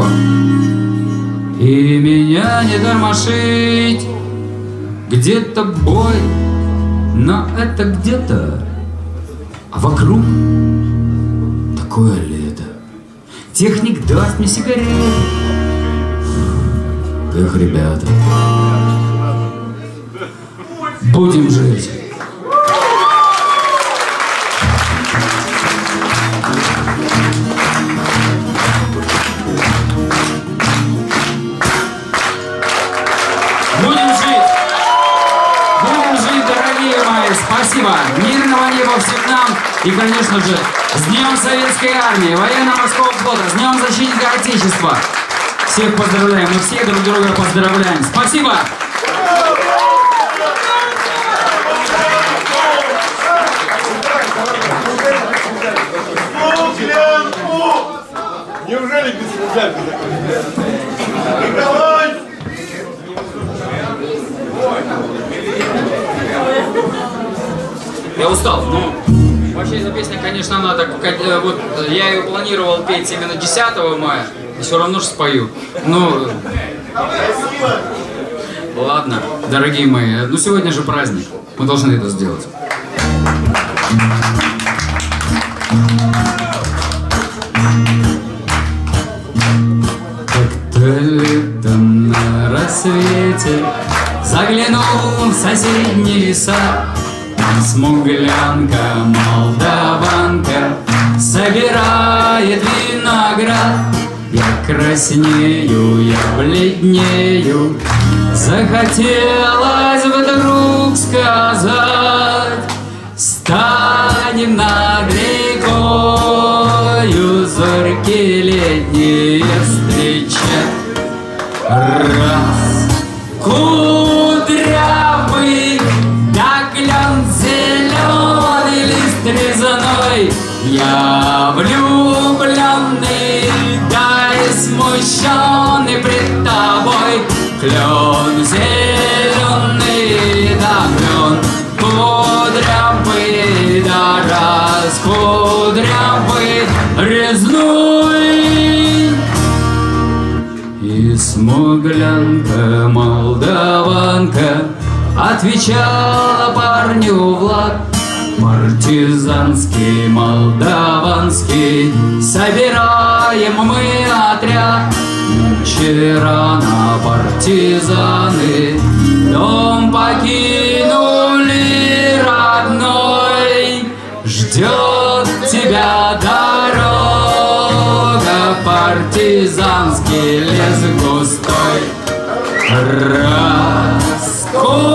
И меня не тормошить. Где-то бой, но это где-то. А вокруг такое лето. Техник даст мне сигарету. молодых ребят. Будем жить. Спасибо. Мирного неба всем нам. И, конечно же, с Днем Советской Армии, Военно-Морского флота, с Днем Защитника Отечества. Всех поздравляем. Мы все друг друга поздравляем. Спасибо. Неужели без специальности такой? Николай! Я устал. Ну, вообще эта песня, конечно, она так, вот я ее планировал петь именно 10 мая, и все равно же спою. Ну, ладно, дорогие мои, ну сегодня же праздник, мы должны это сделать. Как-то летом на рассвете заглянул в соседние леса. Там смуглянка, молдаванка собирает виноград. Я краснею, я бледнею, захотелось вдруг сказать: станем над рекою зорьки летние встречать. Раз, кудрявый, да клен зеленый, лист резной, я влюбленный, да и смущенный пред тобой. Клен зеленый, да клен кудрявый, да раскудрявый, резной. И смуглянка, молдаванка отвечала парню Влад: партизанский, молдаванский, собираем мы отряд. Вчера на партизаны дом покинули родной. Ждет тебя дорога, партизанский лес густой. Раз,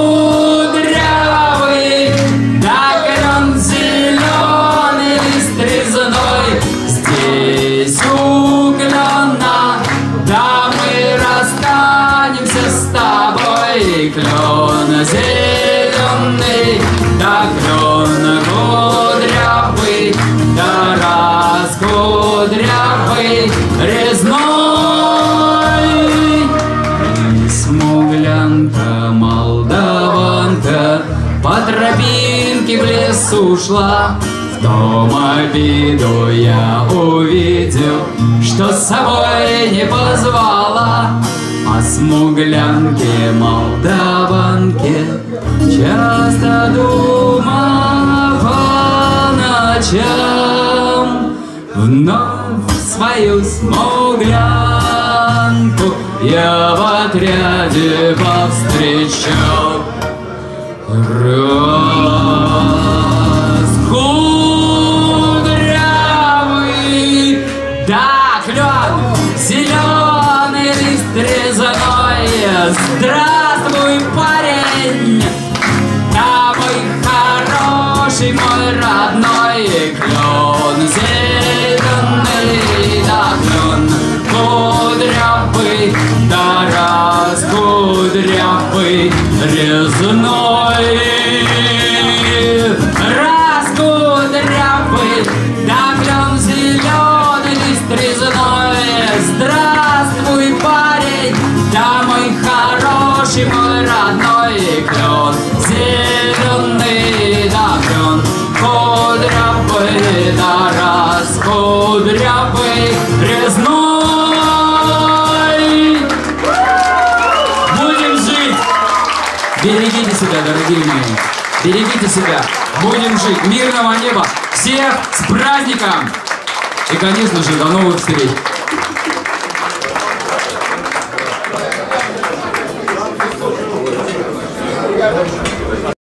кудрявый, да клен зеленый, лист резной, здесь у клена, да мы расстанемся с тобой. Клен зеленый, да клен кудрявый, да раскудрявый, резной. Смуглянка, молдаванка по тропинке в лес ушла. В том обиду я увидел, что с собой не позвала. О смуглянке, молдаванке часто думал по ночам. Вновь свою смуглянку я в отряде повстречал. Раз, кудрявый, да клен зеленый, лист резной, здравствуй, парень, да мой хороший, мой родной. Клен зеленый, да клен кудрявый, да раскудрявый, резной. Раскудрявый, да клен зеленый, лист резной, здравствуй, парень, да мой хороший, мой родной. Клен зеленый, да клен кудрявый, да раскудрявый, резной. Будем жить! Берегите себя, дорогие мои! Берегите себя! Будем жить! Мирного неба! Всех с праздником! И, конечно же, до новых встреч!